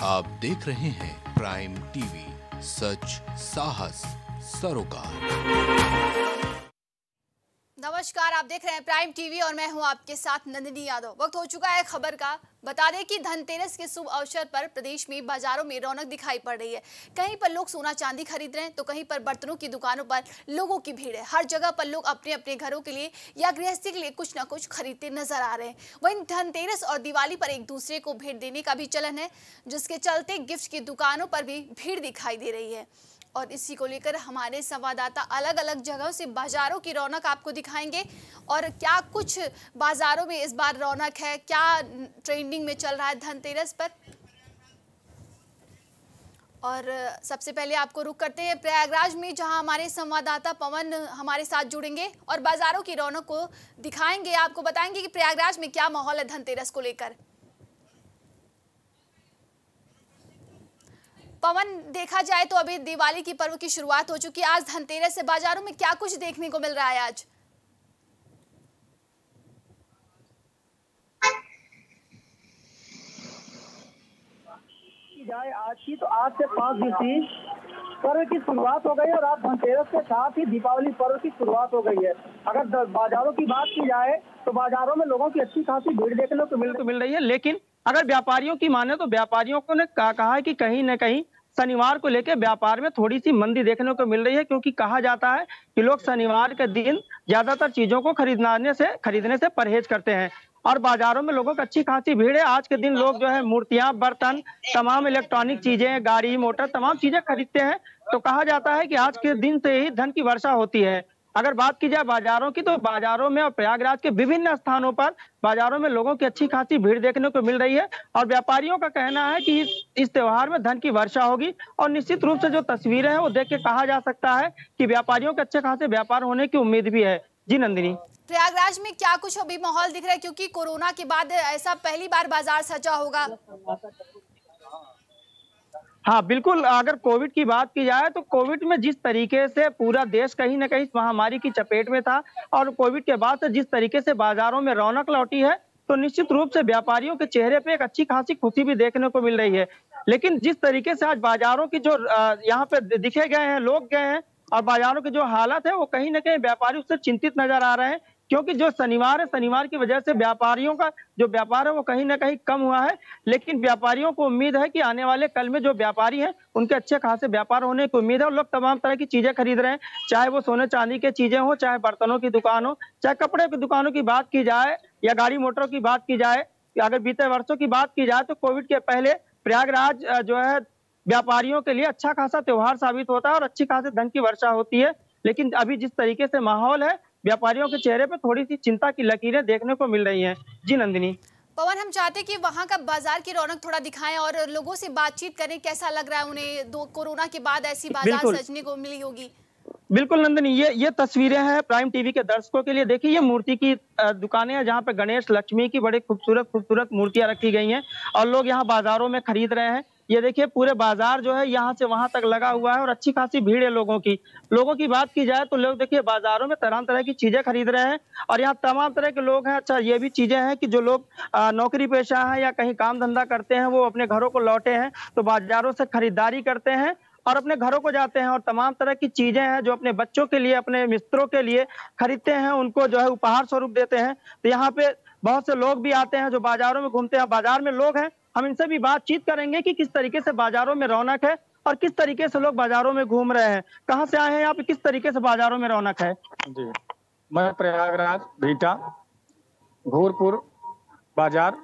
आप देख रहे हैं प्राइम टीवी, सच साहस सरोकार। नमस्कार, आप देख रहे हैं प्राइम टीवी और मैं हूं आपके साथ नंदिनी यादव। वक्त हो चुका है खबर का। बता दें कि धनतेरस के शुभ अवसर पर प्रदेश में बाजारों में रौनक दिखाई पड़ रही है। कहीं पर लोग सोना चांदी खरीद रहे हैं तो कहीं पर बर्तनों की दुकानों पर लोगों की भीड़ है। हर जगह पर लोग अपने अपने घरों के लिए या गृहस्थी के लिए कुछ न कुछ खरीदते नजर आ रहे हैं। वहीं धनतेरस और दिवाली पर एक दूसरे को भेंट देने का भी चलन है, जिसके चलते गिफ्ट की दुकानों पर भी भीड़ दिखाई दे रही है। और इसी को लेकर हमारे संवाददाता अलग अलग जगहों से बाजारों की रौनक आपको दिखाएंगे और क्या कुछ बाजारों में इस बार रौनक है, क्या ट्रेंडिंग में चल रहा है धनतेरस पर। और सबसे पहले आपको रुक करते हैं प्रयागराज में, जहां हमारे संवाददाता पवन हमारे साथ जुड़ेंगे और बाजारों की रौनक को दिखाएंगे। आपको बताएंगे कि प्रयागराज में क्या माहौल है धनतेरस को लेकर। पवन, देखा जाए तो अभी दिवाली की पर्व की शुरुआत हो चुकी है। आज धनतेरस से बाजारों में क्या कुछ देखने को मिल रहा है आज? जाए आज की तो आज से 5 दिवसीय पर्व की शुरुआत हो गई और आज धनतेरस के साथ ही दीपावली पर्व की शुरुआत हो गई है। अगर बाजारों की बात की जाए तो बाजारों में लोगों की अच्छी खासी भीड़ देखने को मिल रही है, लेकिन अगर व्यापारियों की माने तो व्यापारियों को ने कहा है कि कहीं न कहीं शनिवार को लेकर व्यापार में थोड़ी सी मंदी देखने को मिल रही है, क्योंकि कहा जाता है कि लोग शनिवार के दिन ज्यादातर चीजों को खरीदने से परहेज करते हैं और बाजारों में लोगों की अच्छी खासी भीड़ है। आज के दिन लोग जो है मूर्तियां, बर्तन, तमाम इलेक्ट्रॉनिक चीजें, गाड़ी मोटर, तमाम चीजें खरीदते हैं। तो कहा जाता है कि आज के दिन से ही धन की वर्षा होती है। अगर बात की जाए बाजारों की तो बाजारों में और प्रयागराज के विभिन्न स्थानों पर बाजारों में लोगों की अच्छी खासी भीड़ देखने को मिल रही है और व्यापारियों का कहना है कि इस त्योहार में धन की वर्षा होगी और निश्चित रूप से जो तस्वीरें हैं वो देख के कहा जा सकता है कि व्यापारियों के अच्छे खासे व्यापार होने की उम्मीद भी है। जी नंदिनी। प्रयागराज में क्या कुछ अभी माहौल दिख रहा है, क्योंकि कोरोना के बाद ऐसा पहली बार बाजार सजा होगा? हाँ बिल्कुल, अगर कोविड की बात की जाए तो कोविड में जिस तरीके से पूरा देश कहीं न कहीं इस महामारी की चपेट में था और कोविड के बाद से जिस तरीके से बाजारों में रौनक लौटी है, तो निश्चित रूप से व्यापारियों के चेहरे पे एक अच्छी खासी खुशी भी देखने को मिल रही है। लेकिन जिस तरीके से आज बाजारों की जो यहाँ पे दिखे गए हैं, लोग गए हैं और बाजारों की जो हालत है वो कहीं न कहीं व्यापारी उससे चिंतित नजर आ रहे हैं, क्योंकि जो शनिवार है, शनिवार की वजह से व्यापारियों का जो व्यापार है वो कहीं न कहीं कम हुआ है। लेकिन व्यापारियों को उम्मीद है कि आने वाले कल में जो व्यापारी हैं उनके अच्छे खासे व्यापार होने की उम्मीद है और लोग तमाम तरह की चीजें खरीद रहे हैं, चाहे वो सोने चांदी की चीजें हो, चाहे बर्तनों की दुकान हो, चाहे कपड़े की दुकानों की बात की जाए या गाड़ी मोटरों की बात की जाए। अगर बीते वर्षों की बात की जाए तो कोविड के पहले प्रयागराज जो है व्यापारियों के लिए अच्छा खासा त्योहार साबित होता है और अच्छी खासी धन की वर्षा होती है। लेकिन अभी जिस तरीके से माहौल है, व्यापारियों के चेहरे पे थोड़ी सी चिंता की लकीरें देखने को मिल रही हैं। जी नंदिनी। पवन, हम चाहते हैं कि वहां का बाजार की रौनक थोड़ा दिखाएं और लोगों से बातचीत करें, कैसा लग रहा है उन्हें। कोरोना के बाद ऐसी बाजार सजने को मिली होगी। बिल्कुल नंदिनी, ये तस्वीरें हैं प्राइम टीवी के दर्शकों के लिए। देखिए, ये मूर्ति की दुकानें हैं जहां पे गणेश, लक्ष्मी की बड़ी खूबसूरत मूर्तियां रखी गई हैं और लोग यहां बाजारों में खरीद रहे हैं। ये देखिए, पूरे बाजार जो है यहाँ से वहां तक लगा हुआ है और अच्छी खासी भीड़ है लोगों की बात की जाए तो लोग देखिए बाजारों में तरह तरह की चीजें खरीद रहे हैं और यहाँ तमाम तरह के लोग हैं। अच्छा, ये भी चीजें हैं कि जो लोग नौकरी पेशा है या कहीं काम धंधा करते हैं वो अपने घरों को लौटे हैं तो बाजारों से खरीदारी करते हैं और अपने घरों को जाते हैं और तमाम तरह की चीजें हैं जो अपने बच्चों के लिए, अपने मित्रों के लिए खरीदते हैं, उनको जो है उपहार स्वरूप देते हैं। तो यहाँ पे बहुत से लोग भी आते हैं जो बाजारों में घूमते हैं। बाजार में लोग हैं, हम इनसे भी बातचीत करेंगे कि किस तरीके से बाजारों में रौनक है और किस तरीके से लोग बाजारों में घूम रहे हैं, कहाँ से आए हैं यहाँ पे, किस तरीके से बाजारों में रौनक है। जी, मैं प्रयागराज भीटा घोरपुर बाजार,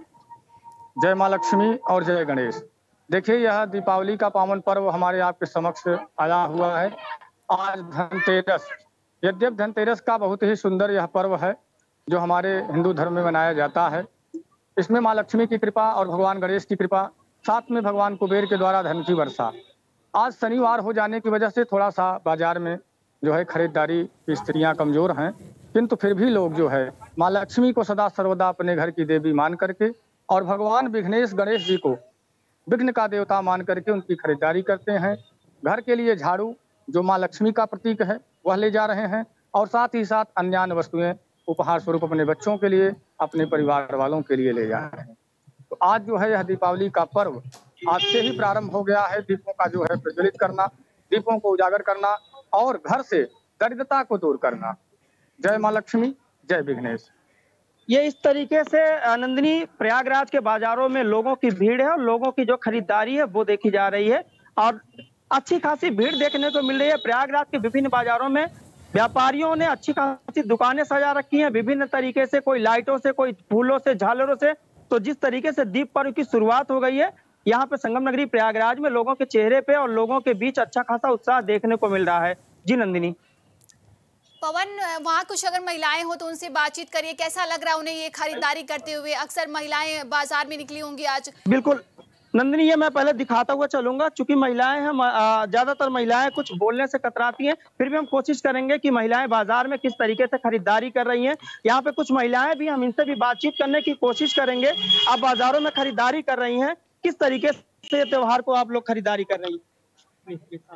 जय माँ लक्ष्मी और जय गणेश। देखिए, यह दीपावली का पावन पर्व हमारे आपके समक्ष आया हुआ है। आज धनतेरस, यद्यप धनतेरस का बहुत ही सुंदर यह पर्व है जो हमारे हिंदू धर्म में मनाया जाता है। इसमें माँ लक्ष्मी की कृपा और भगवान गणेश की कृपा, साथ में भगवान कुबेर के द्वारा धन की वर्षा। आज शनिवार हो जाने की वजह से थोड़ा सा बाजार में जो है खरीदारी की स्थितियाँ कमजोर हैं, किंतु फिर भी लोग जो है माँ लक्ष्मी को सदा सर्वदा अपने घर की देवी मान करके और भगवान विघ्नेश गणेश जी को विघ्न का देवता मान करके उनकी खरीदारी करते हैं। घर के लिए झाड़ू जो माँ लक्ष्मी का प्रतीक है वह ले जा रहे हैं और साथ ही साथ अन्य वस्तुएं उपहार स्वरूप अपने बच्चों के लिए, अपने परिवार वालों के लिए ले जा रहे हैं। तो आज जो है यह दीपावली का पर्व आज से ही प्रारंभ हो गया है दीपों का जो है प्रज्वलित करना, दीपों को उजागर करना और घर से दरिद्रता को दूर करना। जय माँ लक्ष्मी, जय विघ्नेश। ये इस तरीके से नंदिनी प्रयागराज के बाजारों में लोगों की भीड़ है और लोगों की जो खरीदारी है वो देखी जा रही है और अच्छी खासी भीड़ देखने को मिल रही है। प्रयागराज के विभिन्न बाजारों में व्यापारियों ने अच्छी खासी दुकानें सजा रखी हैं विभिन्न तरीके से, कोई लाइटों से, कोई फूलों से, झालरों से। तो जिस तरीके से दीप पर्व की शुरुआत हो गई है यहाँ पे संगम नगरी प्रयागराज में लोगों के चेहरे पे और लोगों के बीच अच्छा खासा उत्साह देखने को मिल रहा है। जी नंदिनी। पवन, वहाँ कुछ अगर महिलाएं हो तो उनसे बातचीत करिए, कैसा लग रहा है उन्हें ये खरीदारी करते हुए? अक्सर महिलाएं बाजार में निकली होंगी आज। बिल्कुल नंदिनी, ये मैं पहले दिखाता हुआ चलूंगा। चूंकि महिलाएं हैं, ज्यादातर महिलाएं कुछ बोलने से कतराती हैं, फिर भी हम कोशिश करेंगे कि महिलाएं बाजार में किस तरीके से खरीदारी कर रही हैं। यहाँ पे कुछ महिलाएं भी, हम इनसे भी बातचीत करने की कोशिश करेंगे। आप बाजारों में खरीदारी कर रही हैं, किस तरीके से त्योहार को आप लोग खरीदारी कर रही हैं?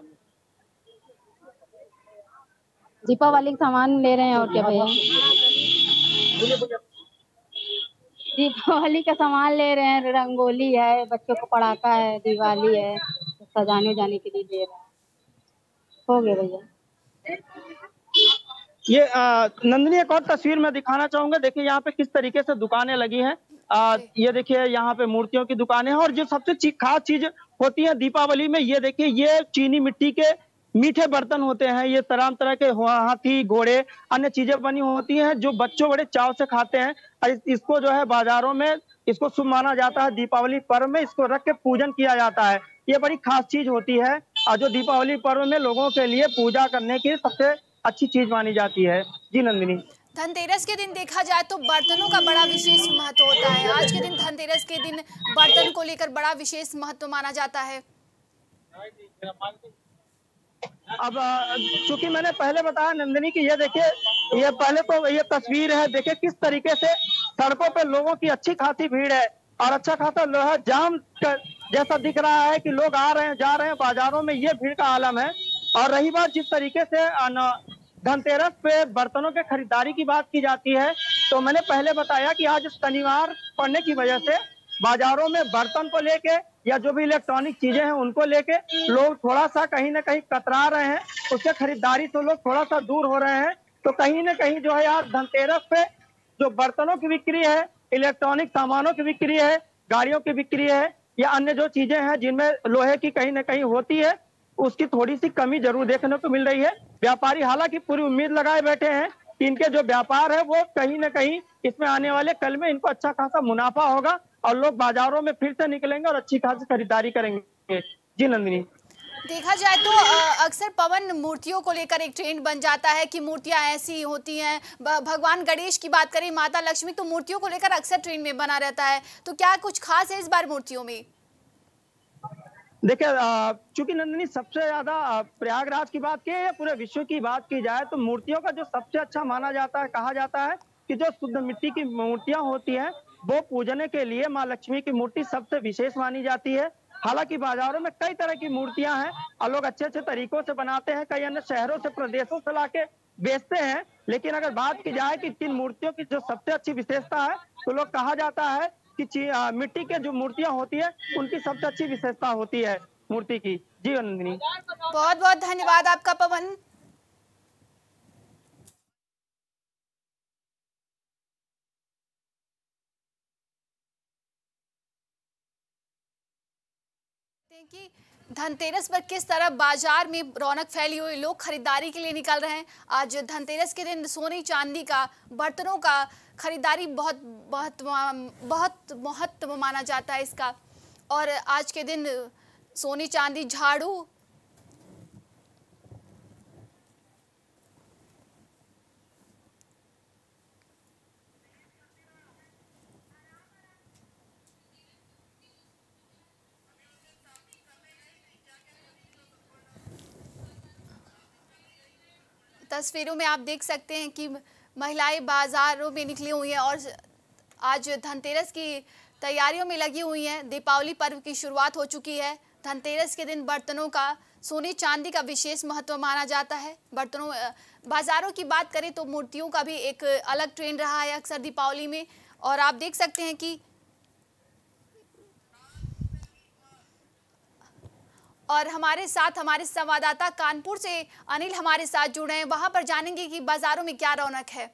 दीपावली का सामान ले रहे हैं और क्या भैया, दीपावली का सामान ले रहे हैं। रंगोली है, बच्चों को पटाखा है, दिवाली है, सजाने जाने के लिए ले रहे हैं। हो गया भैया। ये नंदिनी एक और तस्वीर मैं दिखाना चाहूंगा। देखिए यहाँ पे किस तरीके से दुकानें लगी हैं। ये देखिए यहाँ पे मूर्तियों की दुकानें हैं और जो सबसे खास चीज होती है दीपावली में, ये देखिए ये चीनी मिट्टी के मीठे बर्तन होते हैं। ये तरह तरह के हाथी, घोड़े, अन्य चीजें बनी होती हैं जो बच्चों बड़े चाव से खाते हैं। और इसको जो है बाजारों में इसको शुभ माना जाता है। दीपावली पर्व में इसको रख के पूजन किया जाता है। ये बड़ी खास चीज होती है और जो दीपावली पर्व में लोगों के लिए पूजा करने की सबसे अच्छी चीज मानी जाती है। जी नंदिनी। धनतेरस के दिन देखा जाए तो बर्तनों का बड़ा विशेष महत्व होता है। आज के दिन धनतेरस के दिन बर्तन को लेकर बड़ा विशेष महत्व माना जाता है। अब चूंकि मैंने पहले बताया नंदिनी कि ये देखिए, ये पहले तो ये तस्वीर है, देखिए किस तरीके से सड़कों पे लोगों की अच्छी खासी भीड़ है और अच्छा खासा लोहा जाम जैसा दिख रहा है कि लोग आ रहे हैं, जा रहे हैं बाजारों में। ये भीड़ का आलम है। और रही बात जिस तरीके से धनतेरस पे बर्तनों के खरीदारी की बात की जाती है, तो मैंने पहले बताया कि आज शनिवार पड़ने की वजह से बाजारों में बर्तन को लेके या जो भी इलेक्ट्रॉनिक चीजें हैं उनको लेके लोग थोड़ा सा कहीं ना कहीं कतरा रहे हैं। उसके खरीदारी से लोग थोड़ा सा दूर हो रहे हैं। तो कहीं ना कहीं जो है आज धनतेरस पे जो बर्तनों की बिक्री है, इलेक्ट्रॉनिक सामानों की बिक्री है, गाड़ियों की बिक्री है या अन्य जो चीजें हैं जिनमें लोहे की कहीं ना कहीं होती है, उसकी थोड़ी सी कमी जरूर देखने को मिल रही है। व्यापारी हालांकि पूरी उम्मीद लगाए बैठे हैं कि इनके जो व्यापार है वो कहीं ना कहीं इसमें आने वाले कल में इनको अच्छा खासा मुनाफा होगा और लोग बाजारों में फिर से निकलेंगे और अच्छी खासी खरीदारी करेंगे। जी नंदिनी। देखा जाए तो अक्सर पवन, मूर्तियों को लेकर एक ट्रेंड बन जाता है कि मूर्तियां ऐसी होती हैं। भगवान गणेश की बात करें, माता लक्ष्मी, तो मूर्तियों को लेकर अक्सर ट्रेंड में बना रहता है। तो क्या कुछ खास है इस बार मूर्तियों में? देखिए चूंकि नंदिनी सबसे ज्यादा प्रयागराज की बात की या पूरे विश्व की बात की जाए तो मूर्तियों का जो सबसे अच्छा माना जाता है, कहा जाता है कि जो शुद्ध मिट्टी की मूर्तियां होती हैं वो पूजने के लिए माँ लक्ष्मी की मूर्ति सबसे विशेष मानी जाती है। हालांकि बाजारों में कई तरह की मूर्तियां हैं और लोग अच्छे अच्छे तरीकों से बनाते हैं, कई अन्य शहरों से, प्रदेशों से लाके बेचते हैं। लेकिन अगर बात की जाए कि किन मूर्तियों की जो सबसे अच्छी विशेषता है तो लोग कहा जाता है कि मिट्टी के जो मूर्तियां होती है उनकी सबसे अच्छी विशेषता होती है मूर्ति की। जी नंदिनी। बहुत बहुत धन्यवाद आपका पवन। कि धनतेरस पर किस तरह बाजार में रौनक फैली हुई, लोग खरीदारी के लिए निकल रहे हैं। आज धनतेरस के दिन सोने चांदी का, बर्तनों का खरीदारी बहुत बहुत बहुत महत्व माना जाता है इसका। और आज के दिन सोने चांदी, झाड़ू, तस्वीरों में आप देख सकते हैं कि महिलाएं बाजारों में निकली हुई हैं और आज धनतेरस की तैयारियों में लगी हुई हैं। दीपावली पर्व की शुरुआत हो चुकी है। धनतेरस के दिन बर्तनों का, सोने चांदी का विशेष महत्व माना जाता है। बर्तनों, बाजारों की बात करें तो मूर्तियों का भी एक अलग ट्रेंड रहा है अक्सर दीपावली में। और आप देख सकते हैं कि और हमारे साथ हमारे संवाददाता कानपुर से अनिल हमारे साथ जुड़े हैं, वहां पर जानेंगे कि बाजारों में क्या रौनक है।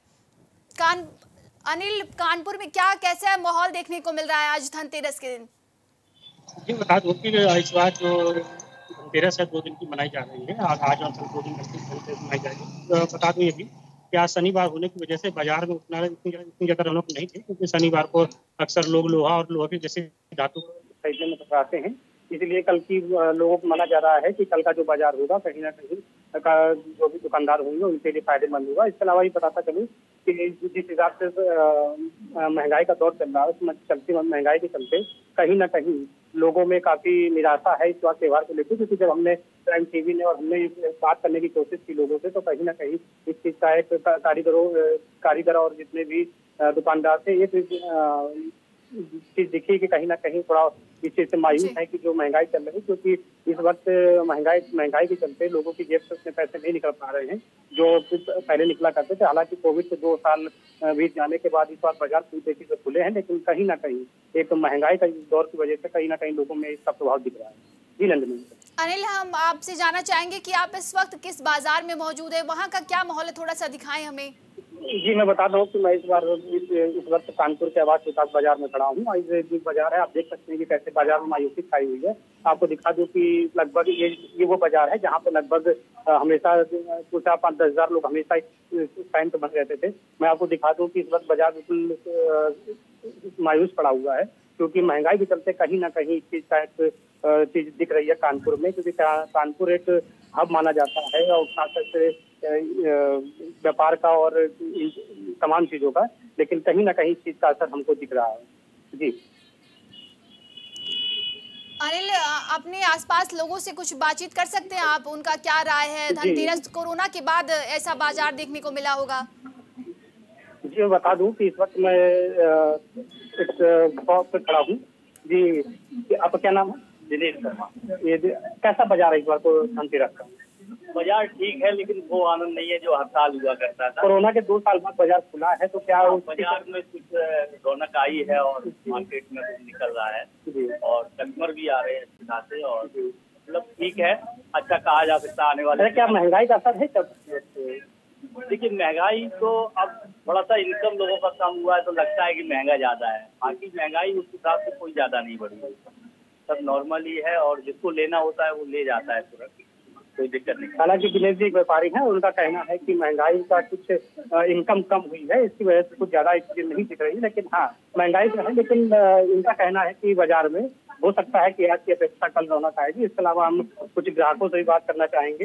अनिल, कानपुर में क्या कैसा माहौल देखने को मिल रहा है आज धनतेरस के दिन? जी, बता दूं कि इस बार जो धनतेरस है 2 दिन की मनाई जा रही है। आज और कल 2 दिन धनतेरस मनाई जाएगी। बता दूं ये भी कि आज शनिवार होने की वजह से बाजार में इतनी ज़्यादा रौनक नहीं थी, क्योंकि शनिवार को अक्सर लोग लोहा और लोहे जैसे धातु खरीदने में पकड़ाते हैं। इसलिए कल की लोगों को माना जा रहा है कि कल का जो बाजार होगा कहीं ना कहीं का जो भी दुकानदार होंगे उनके लिए फायदेमंद होगा। इसके अलावा ये बताता चलूँ कि जिस हिसाब से महंगाई का दौर चल रहा है, उसमें चलती महंगाई के चलते कहीं ना कहीं लोगों में काफी निराशा है इस बार त्योहार को लेकर। क्योंकि जब हमने प्राइम टीवी ने और हमने बात करने की कोशिश की लोगों से, तो कहीं ना कहीं इस चीज का एक कारीगर और जितने भी दुकानदार थे, ये चीज दिखी कि कहीं ना कहीं थोड़ा इस चीज से मायूस है कि जो महंगाई चल रही है, क्योंकि इस वक्त महंगाई के चलते लोगों की जेब से उतने पैसे नहीं निकल पा रहे हैं जो पहले निकला करते थे। हालांकि कोविड के 2 साल बीत जाने के बाद इस बार बाजार पूरी तरीके से खुले हैं, लेकिन कहीं ना कहीं एक महंगाई का दौर की वजह से कहीं ना कहीं लोगों में इसका प्रभाव दिख रहा है। जी नंदनी। अनिल, हम आपसे जानना चाहेंगे कि आप इस वक्त किस बाजार में मौजूद है, वहाँ का क्या माहौल है, थोड़ा सा दिखाएं हमें। जी, मैं बता दूं कि मैं इस वक्त कानपुर के आवास विकास बाजार में खड़ा हूँ। जो बाजार है आप देख सकते हैं कि कैसे बाजार में मायूसी छाई हुई है। आपको दिखा दूं कि लगभग ये वो बाजार है जहाँ पे लगभग हमेशा कुछ 5-10 हजार लोग हमेशा इस टाइम पे बन रहते थे। मैं आपको दिखा दूं कि इस वक्त बाजार बिल्कुल मायूस पड़ा हुआ है, क्योंकि महंगाई के चलते कहीं ना कहीं इस चीज का एक चीज दिख रही है कानपुर में, क्योंकि कानपुर एक हब माना जाता है और खासकर से व्यापार का और तमाम चीजों का, लेकिन कहीं ना कहीं इस चीज का असर हमको दिख रहा है। जी अनिल, अपने आसपास लोगों से कुछ बातचीत कर सकते हैं आप, उनका क्या राय है? धनतेरस कोरोना के बाद ऐसा बाजार देखने को मिला होगा। जी, मैं बता दूं कि इस वक्त मैं इस शॉप पे खड़ा हूँ। जी, आपका क्या नाम है? दिनेश शर्मा। ये कैसा बाजार है इस बार को धनतेरस का? बाजार ठीक है, लेकिन वो आनंद नहीं है जो हर साल हुआ करता था। कोरोना के 2 साल बाद बाजार खुला है, तो क्या बाजार में कुछ रौनक आई है और मार्केट में कुछ निकल रहा है और कस्टमर भी आ रहे हैं अच्छे खासे, और मतलब ठीक है, अच्छा कहा जा सकता है आने वाले। क्या महंगाई का असर है? देखिए, महंगाई तो अब थोड़ा सा इनकम लोगों का कम हुआ है तो लगता है कि महंगा ज्यादा है, बाकी महंगाई उस हिसाब से कोई ज्यादा नहीं बढ़ी है, सब नॉर्मल ही है और जिसको लेना होता है वो ले जाता है तुरंत, कोई दिक्कत नहीं। हालांकि दिनेश जी एक व्यापारी हैं, उनका कहना है कि महंगाई का कुछ इनकम कम हुई है, इसकी वजह से कुछ ज्यादा चीजें नहीं दिख रही, लेकिन हाँ महंगाई तो है। लेकिन इनका कहना है कि बाजार में हो सकता है कि आज की अपेक्षा कल रौनक आएगी। इसके अलावा हम कुछ ग्राहकों से भी बात करना चाहेंगे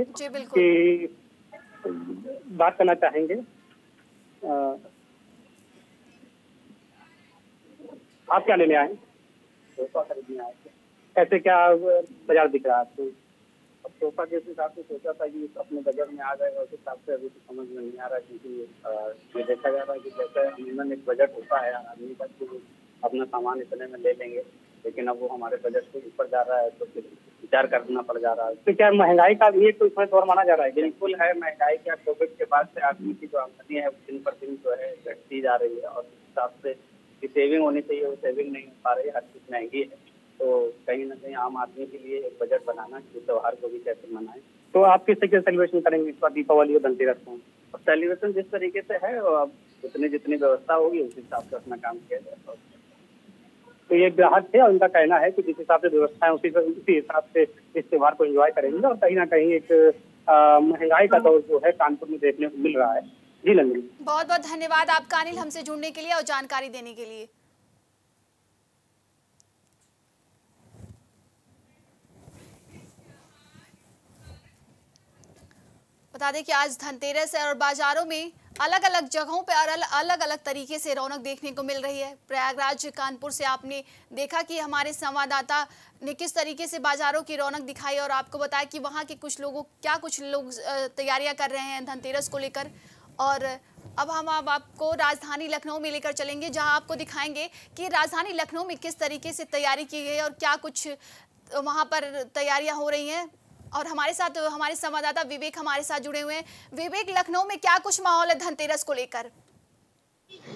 आप क्या लेने आए? सोफा खरीदने आए थे। कैसे क्या बाजार दिख रहा है आपको? अब सोफा जिस हिसाब से सोचा था कि अपने बजट में आ जाएगा उस हिसाब से अभी तो समझ में नहीं आ रहा, क्योंकि ये देखा जा रहा है कि जैसे अमूमन एक बजट होता है आदमी का कि अपना सामान इतने में ले लेंगे, लेकिन अब वो हमारे बजट से ऊपर जा रहा है तो फिर विचार करना पड़ जा रहा है। तो क्या महंगाई का भी एक इसमें दौर माना जा रहा है? बिल्कुल है, महंगाई क्या कोविड के बाद से आदमी की जो आमदनी है दिन पर दिन जो है घटती जा रही है, और उस हिसाब से की सेविंग होनी चाहिए वो सेविंग नहीं हो पा रही है, हर चीज महंगी है। तो कहीं ना कहीं आम आदमी के लिए एक बजट बनाना कि त्योहार को भी कैसे मनाएं। तो आप किस तरीके से सेलिब्रेशन करेंगे इस बार दीपावली और धनतेरस को? सेलिब्रेशन जिस तरीके से है अब जितनी व्यवस्था होगी उस हिसाब से अपना काम किया जाएगा। तो ये ग्राहक थे और उनका कहना है कि जिस हिसाब से व्यवस्था है उसी हिसाब से इस त्योहार को एंजॉय करेंगे, और कहीं ना कहीं एक महंगाई का दौर जो है कानपुर में देखने को मिल रहा है। जी नंदिनी, बहुत बहुत धन्यवाद आपका अनिल, हमसे जुड़ने के लिए और जानकारी देने के लिए। बता दें कि आज धनतेरस है और बाजारों में अलग अलग जगहों पे अलग अलग तरीके से रौनक देखने को मिल रही है। प्रयागराज कानपुर से आपने देखा कि हमारे संवाददाता ने किस तरीके से बाजारों की रौनक दिखाई और आपको बताया कि वहाँ के कुछ लोग तैयारियां कर रहे हैं धनतेरस को लेकर। और अब हम आपको राजधानी लखनऊ में लेकर चलेंगे, जहां आपको दिखाएंगे कि राजधानी लखनऊ में किस तरीके से तैयारी की गई है और क्या कुछ वहां पर तैयारियां हो रही हैं। और हमारे साथ हमारे संवाददाता विवेक हमारे साथ जुड़े हुए हैं। विवेक, लखनऊ में क्या कुछ माहौल है धनतेरस को लेकर?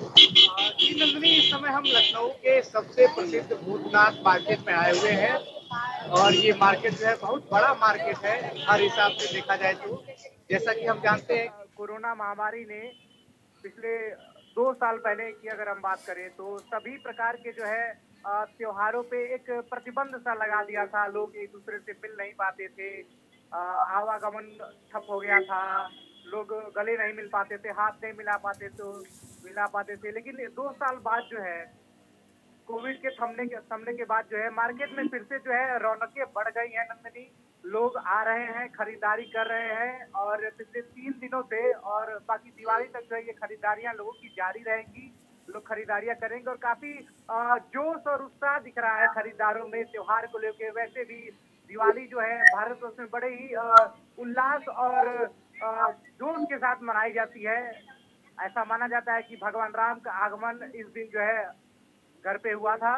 इस समय हम लखनऊ के सबसे प्रसिद्ध भूतनाथ मार्केट में आए हुए हैं और ये मार्केट जो है बहुत बड़ा मार्केट है हर हिसाब से देखा जाए तो। जैसा कि हम जानते हैं कोरोना महामारी ने पिछले 2 साल पहले की अगर हम बात करें तो सभी प्रकार के जो है त्योहारों पे एक प्रतिबंध सा लगा दिया था। लोग एक दूसरे से मिल नहीं पाते थे, आवागमन ठप हो गया था, लोग गले नहीं मिल पाते थे, हाथ नहीं मिला पाते थे। लेकिन 2 साल बाद जो है कोविड के थमने के बाद जो है मार्केट में फिर से जो है रौनकें बढ़ गई हैं नंदनी। लोग आ रहे हैं, खरीदारी कर रहे हैं और पिछले 3 दिनों से और बाकी दिवाली तक जो है ये खरीदारियां लोगों की जारी रहेंगी। लोग खरीदारियां करेंगे और काफी जोश और उत्साह दिख रहा है खरीदारों में त्योहार को लेकर। वैसे भी दिवाली जो है भारतवर्ष में बड़े ही उल्लास और जोश के साथ मनाई जाती है। ऐसा माना जाता है कि भगवान राम का आगमन इस दिन जो है घर पे हुआ था।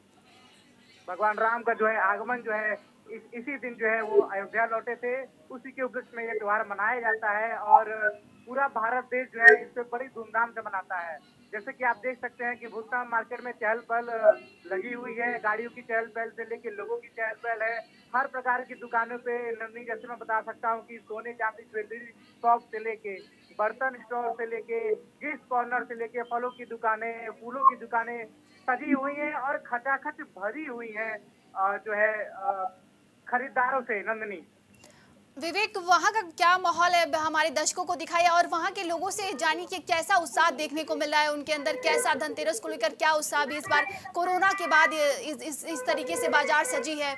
भगवान राम का जो है आगमन जो है इसी दिन जो है वो अयोध्या लौटे थे। उसी के उपलक्ष्य में ये त्योहार मनाया जाता है और पूरा भारत देश जो है इससे बड़ी धूमधाम से मनाता है। जैसे कि आप देख सकते हैं कि भूतनाथ मार्केट में चहल पहल लगी हुई है, गाड़ियों की चहल पहल से लेके लोगों की चहल पहल है। हर प्रकार की दुकानों पे नंदनी, जैसे मैं बता सकता हूँ कि सोने चांदी ज्वेलरी शॉप से लेके बर्तन स्टोर से लेके गिफ्ट कॉर्नर से लेके फलों की दुकानें, फूलों की दुकानें सजी हुई हैं और खचाखच भरी हुई हैं जो है खरीदारों से नंदनी। विवेक, वहाँ का क्या माहौल है हमारे दर्शकों को दिखाया और वहाँ के लोगों से जानिए कि कैसा उत्साह देखने को मिल रहा है, उनके अंदर कैसा धनतेरस को लेकर क्या उत्साह भी इस बार कोरोना के बाद इस तरीके से बाजार सजी है।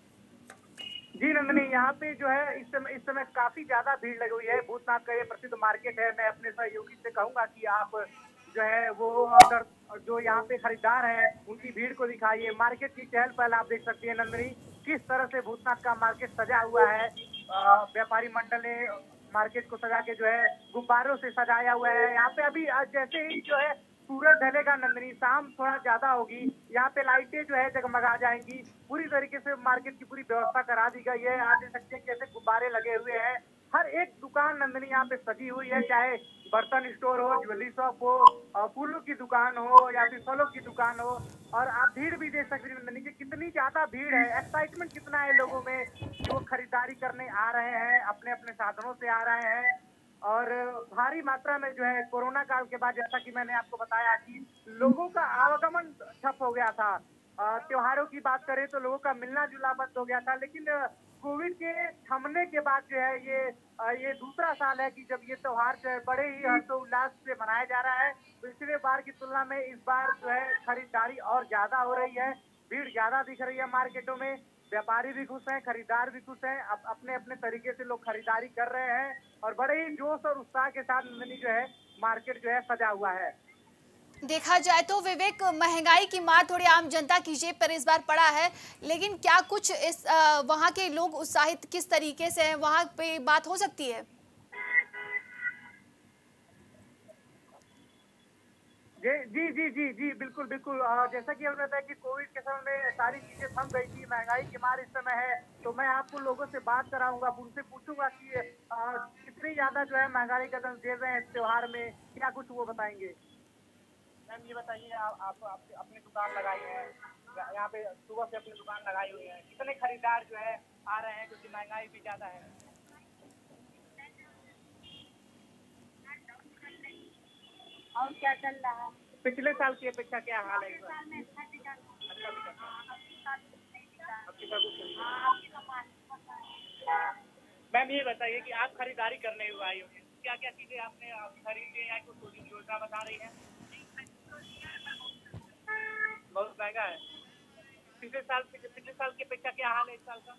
जी नंदनी, यहाँ पे जो है इस समय काफी ज्यादा भीड़ लगी हुई है। भूतनाथ का ये प्रसिद्ध मार्केट है। मैं अपने सहयोगी से कहूंगा कि आप जो है वो अगर जो यहाँ पे खरीदार हैं उनकी भीड़ को दिखाइए। मार्केट की चहल पहल आप देख सकती है नंदनी, किस तरह से भूतनाथ का मार्केट सजा हुआ है। व्यापारी मंडल ने मार्केट को सजा के जो है गुब्बारों से सजाया हुआ है। यहाँ पे अभी जैसे ही जो है सूरज ढलेगा नंदनी, शाम थोड़ा ज्यादा होगी, यहाँ पे लाइटें जो है जगमगा जाएंगी। पूरी तरीके से मार्केट की पूरी व्यवस्था करा दी गई है। आप देख सकते हैं कैसे गुब्बारे लगे हुए हैं। हर एक दुकान नंदनी यहाँ पे सजी हुई है, चाहे बर्तन स्टोर हो, ज्वेलरी शॉप हो, फूलों की दुकान हो या फिर फलों की दुकान हो। और आप भीड़ भी देख सकते हैं नंदनी कि कितनी ज्यादा भीड़ है, एक्साइटमेंट कितना है लोगों में कि वो खरीदारी करने आ रहे हैं, अपने अपने साधनों से आ रहे हैं। और भारी मात्रा में जो है कोरोना काल के बाद, जैसा कि मैंने आपको बताया कि लोगों का आवागमन ठप हो गया था। त्योहारों की बात करें तो लोगों का मिलना जुलना बंद हो गया था। लेकिन कोविड के थमने के बाद जो है ये दूसरा साल है कि जब ये त्योहार जो है बड़े ही हर्षोल्लास से मनाया जा रहा है। पिछले बार की तुलना में इस बार जो है खरीदारी और ज्यादा हो रही है, भीड़ ज्यादा दिख रही है मार्केटों में। व्यापारी भी खुश हैं, खरीदार भी खुश हैं, अपने अपने तरीके से लोग खरीदारी कर रहे हैं और बड़े ही जोश और उत्साह के साथ नंदनी जो है मार्केट जो है सजा हुआ है। देखा जाए तो विवेक, महंगाई की मार थोड़ी आम जनता की जेब पर इस बार पड़ा है, लेकिन क्या कुछ इस वहाँ के लोग उत्साहित किस तरीके से हैं, वहाँ पे बात हो सकती है? जी जी जी जी बिल्कुल बिल्कुल। जैसा कि हमने बताया कि कोविड के समय में सारी चीजें थम गई थी, महंगाई की मार इस समय है, तो मैं आपको लोगों से बात कराऊंगा, उनसे पूछूंगा कि कितनी ज्यादा जो है महंगाई का दंश दे रहे हैं इस त्योहार में, क्या कुछ वो बताएंगे। मैम ये बताइए, आप अपनी दुकान लगाई है, यहाँ पे सुबह से अपनी दुकान लगाई हुई है, कितने खरीदार जो है आ रहे हैं क्योंकि महंगाई भी ज्यादा है। और क्या चल रहा है? पिछले साल की अपेक्षा क्या हाल है इस बार? मैम ये बताइए कि आप खरीदारी करने हुए आई हो, क्या क्या चीजें आपने खरीदी या कुछ योजना बता रही है? बहुत महंगा है। पिछले साल की अपेक्षा क्या हाल है इस साल का?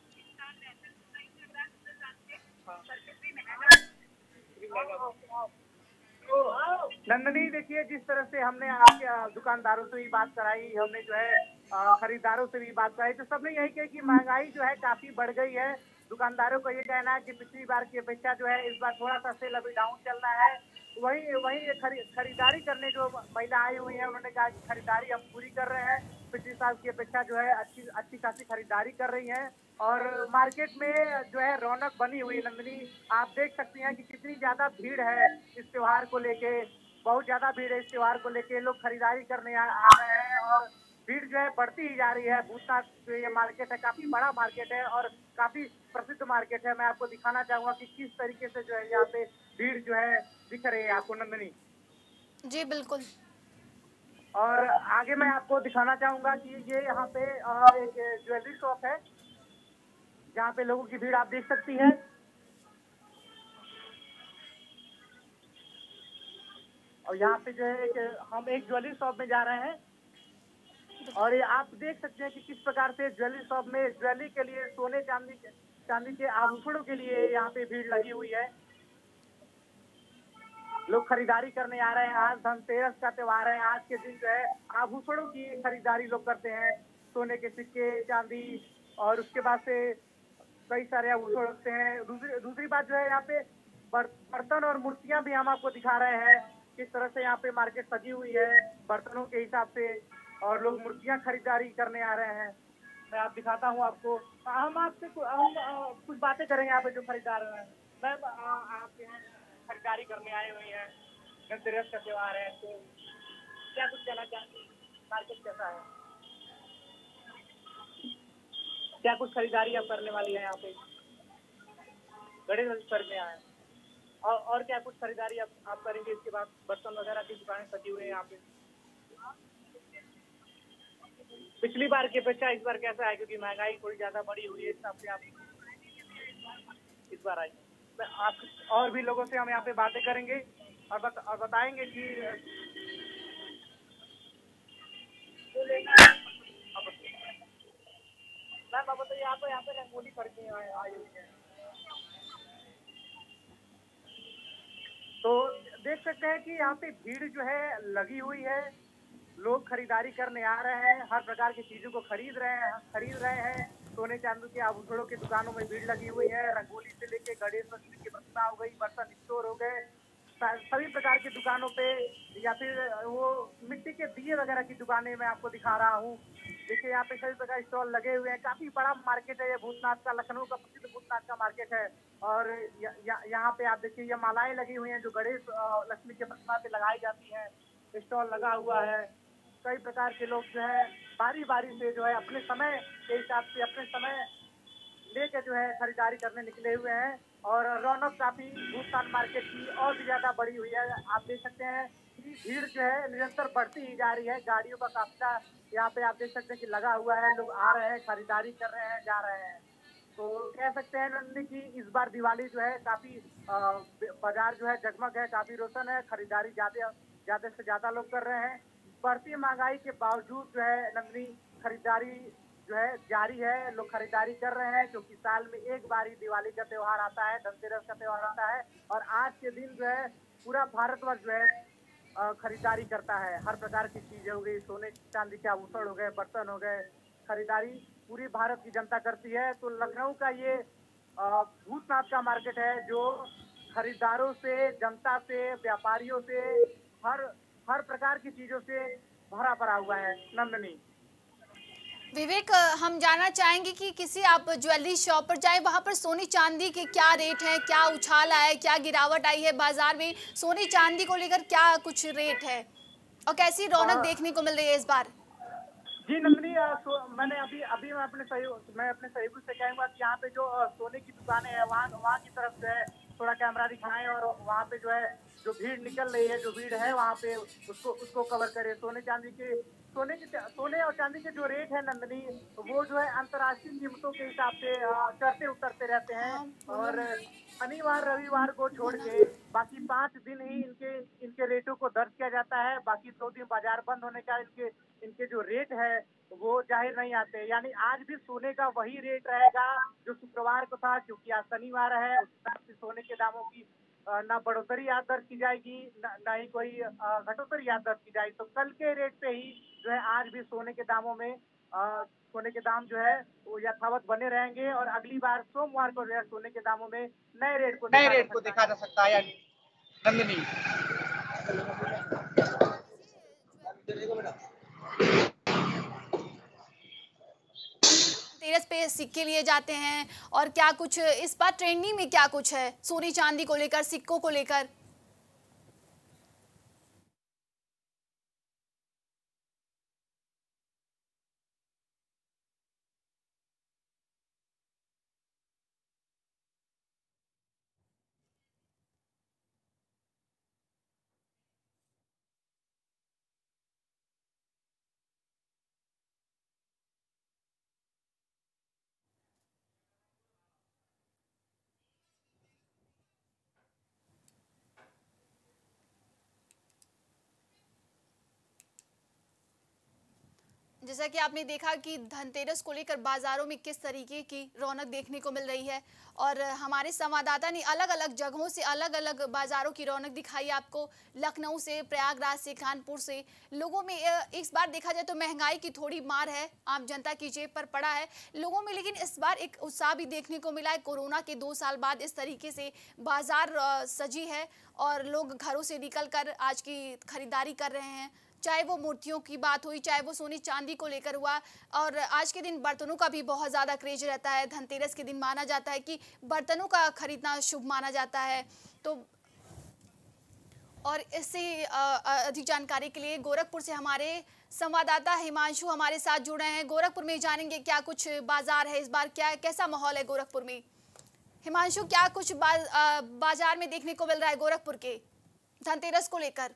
नंदनी देखिए, जिस तरह से हमने आपके दुकानदारों से भी बात कराई, हमने जो है खरीदारों से भी बात कराई, तो सबने यही कहा कि महंगाई जो है काफी बढ़ गई है। दुकानदारों को ये कहना है कि पिछली बार की अपेक्षा जो है इस बार थोड़ा सा सेल अभी डाउन चल रहा है। वही खरीदारी करने जो महिला आई हुई है, उन्होंने कहा कि खरीदारी हम पूरी कर रहे हैं, पिछले साल की अपेक्षा जो है अच्छी खासी खरीदारी कर रही है और मार्केट में जो है रौनक बनी हुई। नंदनी आप देख सकती हैं कि कितनी ज्यादा भीड़ है इस त्योहार को लेके, बहुत ज्यादा भीड़ है इस त्योहार को लेके, लोग खरीदारी करने आ रहे हैं और भीड़ जो है बढ़ती ही जा रही है। भूतनाथ जो ये मार्केट है काफी बड़ा मार्केट है और काफी प्रसिद्ध मार्केट है। मैं आपको दिखाना चाहूंगा कि किस तरीके से जो है यहाँ पे भीड़ जो है दिख रही है आपको नंदनी। जी बिल्कुल। और आगे मैं आपको दिखाना चाहूंगा कि ये यहाँ पे एक ज्वेलरी शॉप है जहाँ पे लोगों की भीड़ आप देख सकती है। और यहाँ पे जो है हम एक ज्वेलरी शॉप में जा रहे हैं और ये आप देख सकते हैं कि किस प्रकार से ज्वेलरी शॉप में ज्वेलरी के लिए सोने चांदी के आभूषणों के लिए यहाँ पे भीड़ लगी हुई है। लोग खरीदारी करने आ रहे हैं। आज धनतेरस का त्योहार है। आज के दिन जो है आभूषणों की खरीदारी लोग करते हैं, सोने के सिक्के, चांदी और उसके बाद से कई सारे आभूषण रखते हैं। दूसरी बात जो है यहाँ पे बर्तन और मूर्तियां भी हम आपको दिखा रहे हैं किस तरह से यहाँ पे मार्केट सजी हुई है बर्तनों के हिसाब से और लोग मूर्तियां खरीदारी करने आ रहे हैं। मैं आप दिखाता हूँ आपको। हम कुछ बातें करेंगे यहाँ पे जो खरीदार हैं। मैम आपके यहाँ खरीदारी करने आए हुए हैं, धनतेरस का त्योहार है, तो क्या कुछ कहना चाहेंगे? मार्केट कैसा है? क्या कुछ खरीदारी आप करने वाली है यहाँ पे? गणेश स्तर में आए और क्या कुछ खरीदारी आप करेंगे? इसके बाद बर्तन वगैरह की दुकानें सजी हुई है यहाँ पे। पिछली बार की अपेक्षा इस बार कैसा है? क्योंकि महंगाई थोड़ी ज्यादा बढ़ी हुई है, इस हिसाब से आप इस बार आइए। आप और भी लोगों से हम यहाँ पे बातें करेंगे और बताएंगे कि मैम आप बताइए, आप यहाँ पे रंगोली करके आई हुई है तो देख सकते हैं कि यहाँ पे भीड़ जो है लगी हुई है। लोग खरीदारी करने आ रहे हैं, हर प्रकार की चीजों को खरीद रहे हैं। सोने चांदी के आभूषणों की दुकानों में भीड़ लगी हुई है। रंगोली से लेके गणेश लक्ष्मी की प्रतिमा हो गई, बर्तन स्टोर हो गए, सभी प्रकार की दुकानों पे या फिर वो मिट्टी के दिए वगैरह की दुकानें मैं आपको दिखा रहा हूँ। देखिए यहाँ पे सभी प्रकार स्टॉल लगे हुए हैं। काफी बड़ा मार्केट है ये भूतनाथ का, लखनऊ का प्रसिद्ध भूतनाथ का मार्केट है। और यहाँ पे आप देखिए ये मालाएं लगी हुई हैं जो गणेश लक्ष्मी के प्रतिमा पे लगाई जाती है। स्टॉल लगा हुआ है। कई प्रकार के लोग जो है बारी बारी से जो है अपने समय के हिसाब से अपने समय लेके जो है खरीदारी करने निकले हुए हैं। और रौनक काफी भूतनाथ मार्केट की और भी ज्यादा बढ़ी हुई है। आप देख सकते हैं कि भीड़ जो है निरंतर बढ़ती ही जा रही है। गाड़ियों का काफिला यहाँ पे आप देख सकते हैं कि लगा हुआ है। लोग आ रहे हैं, खरीदारी कर रहे हैं, जा रहे हैं। तो कह सकते हैं नंदनी कि इस बार दिवाली जो है काफी बाजार जो है जगमग है, काफी रोशन है। खरीदारी ज्यादा से ज्यादा लोग कर रहे हैं। बढ़ती महंगाई के बावजूद जो है नंदनी खरीदारी जो है जारी है। लोग खरीदारी कर रहे हैं क्योंकि साल में एक बार ही दिवाली का त्योहार आता है, धनतेरस का त्योहार आता है। और आज के दिन जो है पूरा भारतवर्ष जो है खरीदारी करता है। हर प्रकार की चीजें हो गई, सोने चांदी के आभूषण हो गए, बर्तन हो गए, खरीदारी पूरी भारत की जनता करती है। तो लखनऊ का ये भूतनाथ का मार्केट है जो खरीदारों से, जनता से, व्यापारियों से, हर प्रकार की चीजों से भरा पड़ा हुआ है नंदनी। विवेक, हम जानना चाहेंगे कि किसी आप ज्वेलरी शॉप पर जाए, वहां पर सोने चांदी के क्या रेट है, क्या उछाल आया है, क्या गिरावट आई है बाजार में, सोने चांदी को लेकर क्या कुछ रेट है और कैसी रौनक देखने को मिल रही है इस बार? जी नंदनी, मैंने अभी मैं अपने सहयोगी से कहूँगा कि यहाँ पे जो सोने की दुकानें हैं वहाँ की तरफ जो है थोड़ा कैमरा दिखाएं और वहाँ पे जो है जो भीड़ निकल रही है, जो भीड़ है वहाँ पे उसको कवर करे। सोने और चांदी के जो रेट है नंदनी, वो जो है अंतर्राष्ट्रीय कीमतों के हिसाब से चढ़ते उतरते रहते हैं। और शनिवार रविवार को छोड़ के बाकी 5 दिन ही इनके रेटों को दर्ज किया जाता है। बाकी 2 दिन बाजार बंद होने का इनके जो रेट है वो जाहिर नहीं आते। यानी आज भी सोने का वही रेट रहेगा जो शुक्रवार को था, क्योंकि आज शनिवार है। उस हिसाब से सोने के दामों की ना बढ़ोतरी याद दर्ज की जाएगी, ना ही कोई घटोतरी याद दर्ज की जाएगी। तो कल के रेट पे ही जो है आज भी सोने के दामों में सोने के दाम जो है वो यथावत बने रहेंगे। और अगली बार सोमवार को जो है सोने के दामों में नए रेट को देखा जा सकता है नंदनी। धनतेरस पे सिक्के लिए जाते हैं और क्या कुछ इस बार ट्रेंडिंग में क्या कुछ है सोने चांदी को लेकर, सिक्कों को लेकर? जैसा कि आपने देखा कि धनतेरस को लेकर बाजारों में किस तरीके की रौनक देखने को मिल रही है और हमारे संवाददाता ने अलग अलग जगहों से अलग अलग बाजारों की रौनक दिखाई आपको। लखनऊ से, प्रयागराज से, कानपुर से लोगों में इस बार देखा जाए तो महंगाई की थोड़ी मार है, आम जनता की जेब पर पड़ा है लोगों में, लेकिन इस बार एक उत्साह भी देखने को मिला है। कोरोना के 2 साल बाद इस तरीके से बाजार सजी है और लोग घरों से निकलकर आज की खरीदारी कर रहे हैं, चाहे वो मूर्तियों की बात हुई, चाहे वो सोने चांदी को लेकर हुआ। और आज के दिन बर्तनों का भी बहुत ज़्यादा क्रेज रहता है। धनतेरस के दिन माना जाता है कि बर्तनों का खरीदना शुभ माना जाता है। तो और इससे अधिक जानकारी के लिए गोरखपुर से हमारे संवाददाता हिमांशु हमारे साथ जुड़े हैं। गोरखपुर में जानेंगे क्या कुछ बाजार है इस बार, क्या कैसा माहौल है गोरखपुर में। हिमांशु, क्या कुछ बाजार में देखने को मिल रहा है गोरखपुर के धनतेरस को लेकर?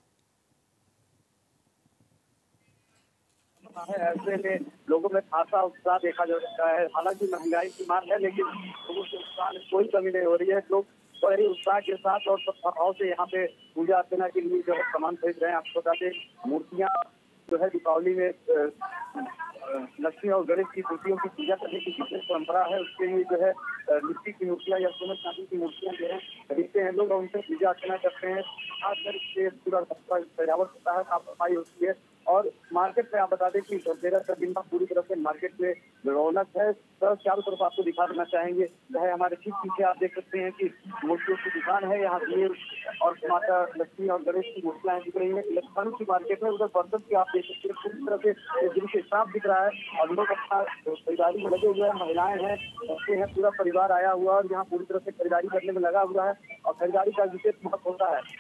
ऐसे में लोगों में खासा उत्साह देखा जा सकता है। हालांकि महंगाई की मार है, लेकिन लोगों के उत्साह में कोई कमी नहीं हो रही है। लोग बड़े उत्साह के साथ और भाव से यहाँ पे पूजा अर्चना के लिए जो है सामान खरीद रहे हैं। आपको बता दें, मूर्तियाँ जो है दीपावली में लक्ष्मी और गणेश की मूर्तियों की पूजा करने की विशेष परंपरा है। उसके लिए जो है मिट्टी की मूर्तियाँ या सोने चांदी की मूर्तियाँ जो है खरीदते हैं लोग और उनसे पूजा अर्चना करते हैं। खासकर इससे पूरा सजावट होता है, साफ सफाई होती है। और मार्केट में आप बता दें कि धनतेरस का दिन पूरी तरह से मार्केट में रौनक है। तो चारों तरफ आपको दिखा देना चाहेंगे, चाहे हमारे ठीक पीछे आप देख सकते हैं कि मूर्तियों की दुकान है। यहाँ वीर और माता लक्ष्मी और गणेश की मूर्तियां दिख रही है। इलेक्ट्रॉनिक की मार्केट है, उधर बर्तन की आप देख सकते हैं पूरी तरह से दृश्य साफ दिख रहा है और लोग अपना खरीदारी में लगे हुए हैं। महिलाएं हैं, बच्चे हैं, पूरा परिवार आया हुआ और यहाँ पूरी तरह से खरीदारी करने में लगा हुआ है और खरीदारी का विशेष महत्व होता है।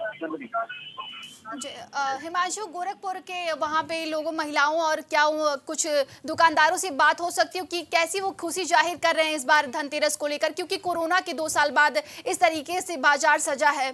हिमांशु, गोरखपुर के वहाँ पे लोगों, महिलाओं और क्या कुछ दुकानदारों से बात हो सकती है कि कैसी वो खुशी जाहिर कर रहे हैं इस बार धनतेरस को लेकर, क्योंकि कोरोना के 2 साल बाद इस तरीके से बाजार सजा है?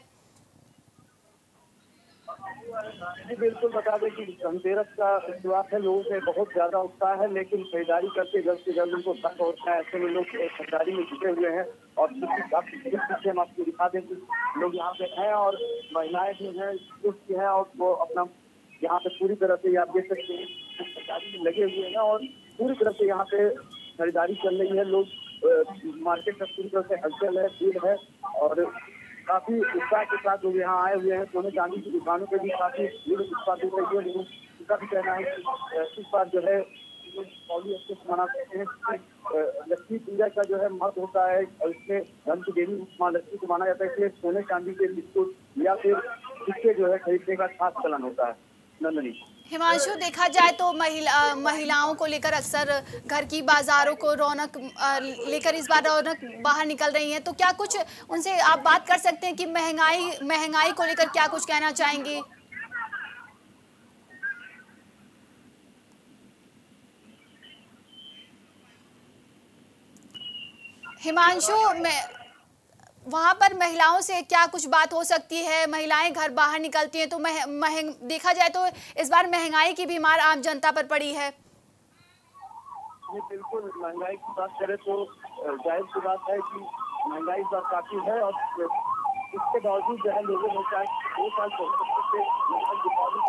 जी बिल्कुल, बता दें कि धनतेरस का शुरुआत है, लोगों में बहुत ज्यादा उत्साह है, लेकिन खरीदारी करते जल्द से जल्द उनको शक होता है। ऐसे में लोग खरीदारी में जुटे हुए हैं और पीछे हम आपको दिखा दें कि लोग यहाँ पे हैं और महिलाएं भी हैं, पुरुष हैं और वो अपना यहाँ पे पूरी तरह से आप देख सकते हैं खरीदारी में लगे हुए हैं और पूरी तरह से यहाँ पे खरीदारी चल रही है। लोग मार्केट में पूरी तरह से हलचल है, भीड़ है और काफी उत्साह के साथ लोग यहाँ आए हुए हैं। सोने चांदी की दुकानों पे भी काफी भीड़ उत्साह दिख रही है। लेकिन उनका भी कहना है कि इस बार जो है दीपावली अच्छे से मना सकते हैं। लक्ष्मी पूजा का जो है महत्व होता है और इसमें धन की देवी माँ लक्ष्मी को माना जाता है, इसलिए सोने चांदी के बिस्कुट या फिर सिक्के जो है खरीदने का खास चलन होता है। नंदनी। हिमांशु, देखा जाए तो महिलाओं को लेकर अक्सर घर की बाजारों को रौनक लेकर इस बार रौनक बाहर निकल रही है, तो क्या कुछ उनसे आप बात कर सकते हैं कि महंगाई को लेकर क्या कुछ कहना चाहेंगे? हिमांशु, वहाँ पर महिलाओं से क्या कुछ बात हो सकती है? महिलाएं घर बाहर निकलती हैं तो देखा जाए तो इस बार महंगाई की भी मार आम जनता पर पड़ी है। जी बिल्कुल, महंगाई की बात करें तो जाहिर सी बात है कि महंगाई इस बार काफी है और इसके बावजूद जो है लोगों ने चाहे 2 साल से दीपावली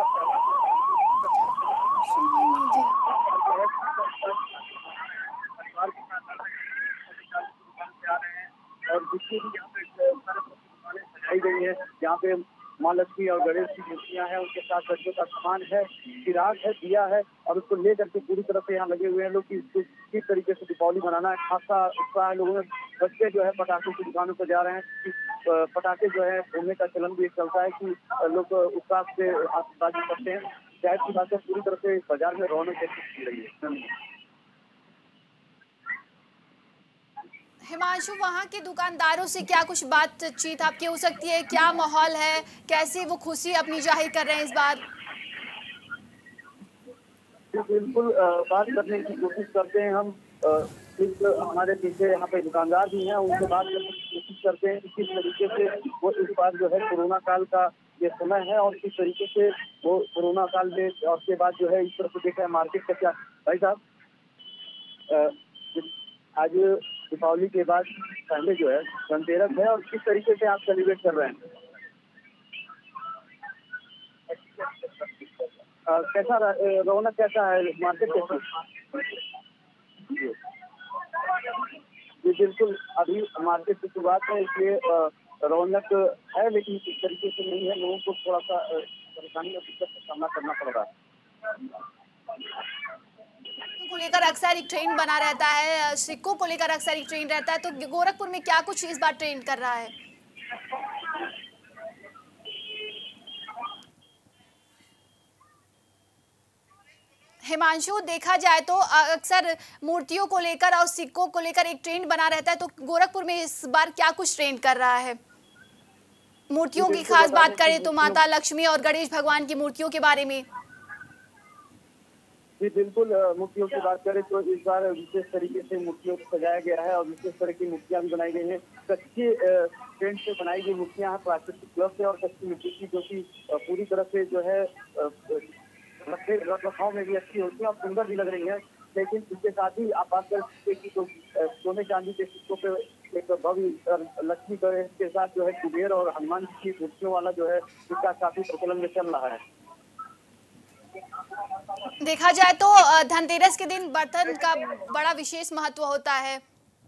और जितनी भी यहाँ पे दुकानें सजाई गई है, यहाँ पे माँ लक्ष्मी और गणेश की मूर्तियाँ हैं, उनके साथ बच्चों का सामान है, चिराग है, दिया है और उसको लेकर के पूरी तरह से यहाँ लगे हुए हैं लोग कि किस तरीके से दीपावली मनाना है। खासा उत्साह है लोगों में। बच्चे जो है पटाखों की दुकानों पर जा रहे हैं, पटाखे जो है घूमने का चलन भी चलता है कि लोग उत्साह से आतिशबाजी करते हैं। जाहिर सी बात है पूरी तरह से बाजार में रौनक देखने को मिल रही है। हिमांशु, वहाँ के दुकानदारों से क्या कुछ बातचीत आपकी हो सकती है? क्या माहौल है, कैसे वो खुशी अपनी जाहिर कर रहे हैं इस बार? बिल्कुल बात करने की कोशिश करते हैं हम। हमारे पीछे यहाँ पे दुकानदार भी हैं, उनसे बात करने की कोशिश करते हैं कि किस तरीके से वो इस बार जो है कोरोना काल का ये समय है और किस तरीके से वो कोरोना काल में और उसके बाद जो है इस तरह से देखा है मार्केट का क्या। भाई साहब, आज दीपावली के बाद पहले जो है धनतेरस है और किस तरीके से आप सेलिब्रेट कर रहे हैं? कैसा रौनक कैसा है मार्केट कैसी? जी बिल्कुल, अभी मार्केट की शुरुआत है इसलिए रौनक है, लेकिन इस तरीके से नहीं है। लोगों को थोड़ा सा परेशानी और दिक्कत का सामना करना पड़ रहा है। को लेकर अक्सर एक ट्रेंड बना रहता है, सिक्कों को लेकर अक्सर एक ट्रेंड रहता है, तो गोरखपुर में क्या कुछ इस बार ट्रेंड कर रहा है? हिमांशु, देखा जाए तो अक्सर मूर्तियों को लेकर और सिक्कों को लेकर एक ट्रेंड बना रहता है, तो गोरखपुर में इस बार क्या कुछ ट्रेंड कर रहा है? मूर्तियों की खास बात करें तो माता लक्ष्मी और गणेश भगवान की मूर्तियों के बारे में। जी बिल्कुल, मूर्तियों की बात करें तो इस बार विशेष तरीके से मूर्तियों को सजाया गया है और विशेष तरह की मूर्तियां भी बनाई गई हैं। कच्चे पेंट से बनाई गई मूर्तियां हैं, प्राकृतिक ग्लव से और कच्ची मिट्टी की, जो कि पूरी तरह से जो है रखरखाव में भी अच्छी होती है और सुंदर भी लग रही है। लेकिन इसके साथ ही आप बात कर सकते हैं कि जो सोने चांदी के सिक्कों पे एक भव्य लक्ष्मी गणेश के साथ जो है कुबेर और हनुमान जी की मूर्तियों वाला जो है इसका काफी प्रचलन में चल रहा है। देखा जाए तो धनतेरस के दिन बर्तन का बड़ा विशेष महत्व होता है।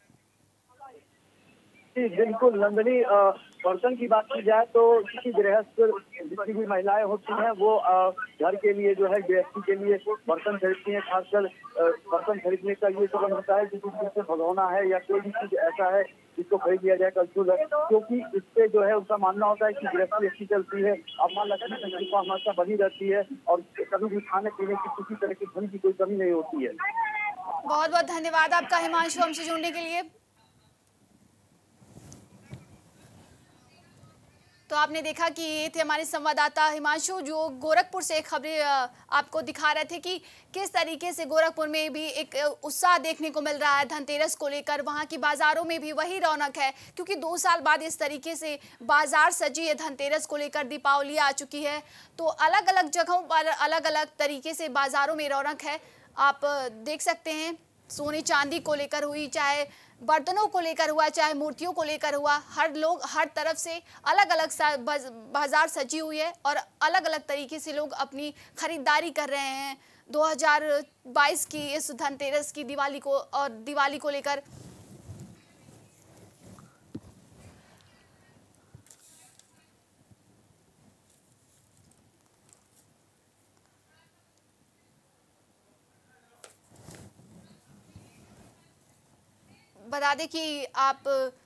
जी बिल्कुल नंदनी, बर्तन की बात की जाए तो किसी गृहस्थ जितनी भी महिलाएं होती हैं वो घर के लिए जो है गृहस्थी के लिए बर्तन खरीदती हैं। खासकर बर्तन खरीदने का ये प्रबंध होता है जिससे भगोना है या कोई भी चीज ऐसा है जिसको खरीद लिया जाए कलछुल है, क्योंकि इससे जो है उनका मानना होता है कि गृहस्थी अच्छी चलती है और माँ लक्ष्मी की कृपा हमेशा बनी रहती है और कभी भी खाने पीने की किसी तरह की धन की कोई कमी नहीं होती है। बहुत बहुत धन्यवाद आपका हिमांशु हमसे जुड़ने के लिए। तो आपने देखा कि ये थे हमारे संवाददाता हिमांशु, जो गोरखपुर से खबरें आपको दिखा रहे थे कि किस तरीके से गोरखपुर में भी एक उत्साह देखने को मिल रहा है धनतेरस को लेकर। वहाँ की बाजारों में भी वही रौनक है, क्योंकि 2 साल बाद इस तरीके से बाजार सजी है। धनतेरस को लेकर दीपावली आ चुकी है, तो अलग अलग जगहों पर अलग अलग तरीके से बाजारों में रौनक है। आप देख सकते हैं, सोने चांदी को लेकर हुई, चाहे बर्तनों को लेकर हुआ, चाहे मूर्तियों को लेकर हुआ, हर लोग हर तरफ से अलग अलग बाजार सजी हुई है और अलग अलग तरीके से लोग अपनी खरीदारी कर रहे हैं 2022 की इस धनतेरस की दिवाली को लेकर। बता दें कि आप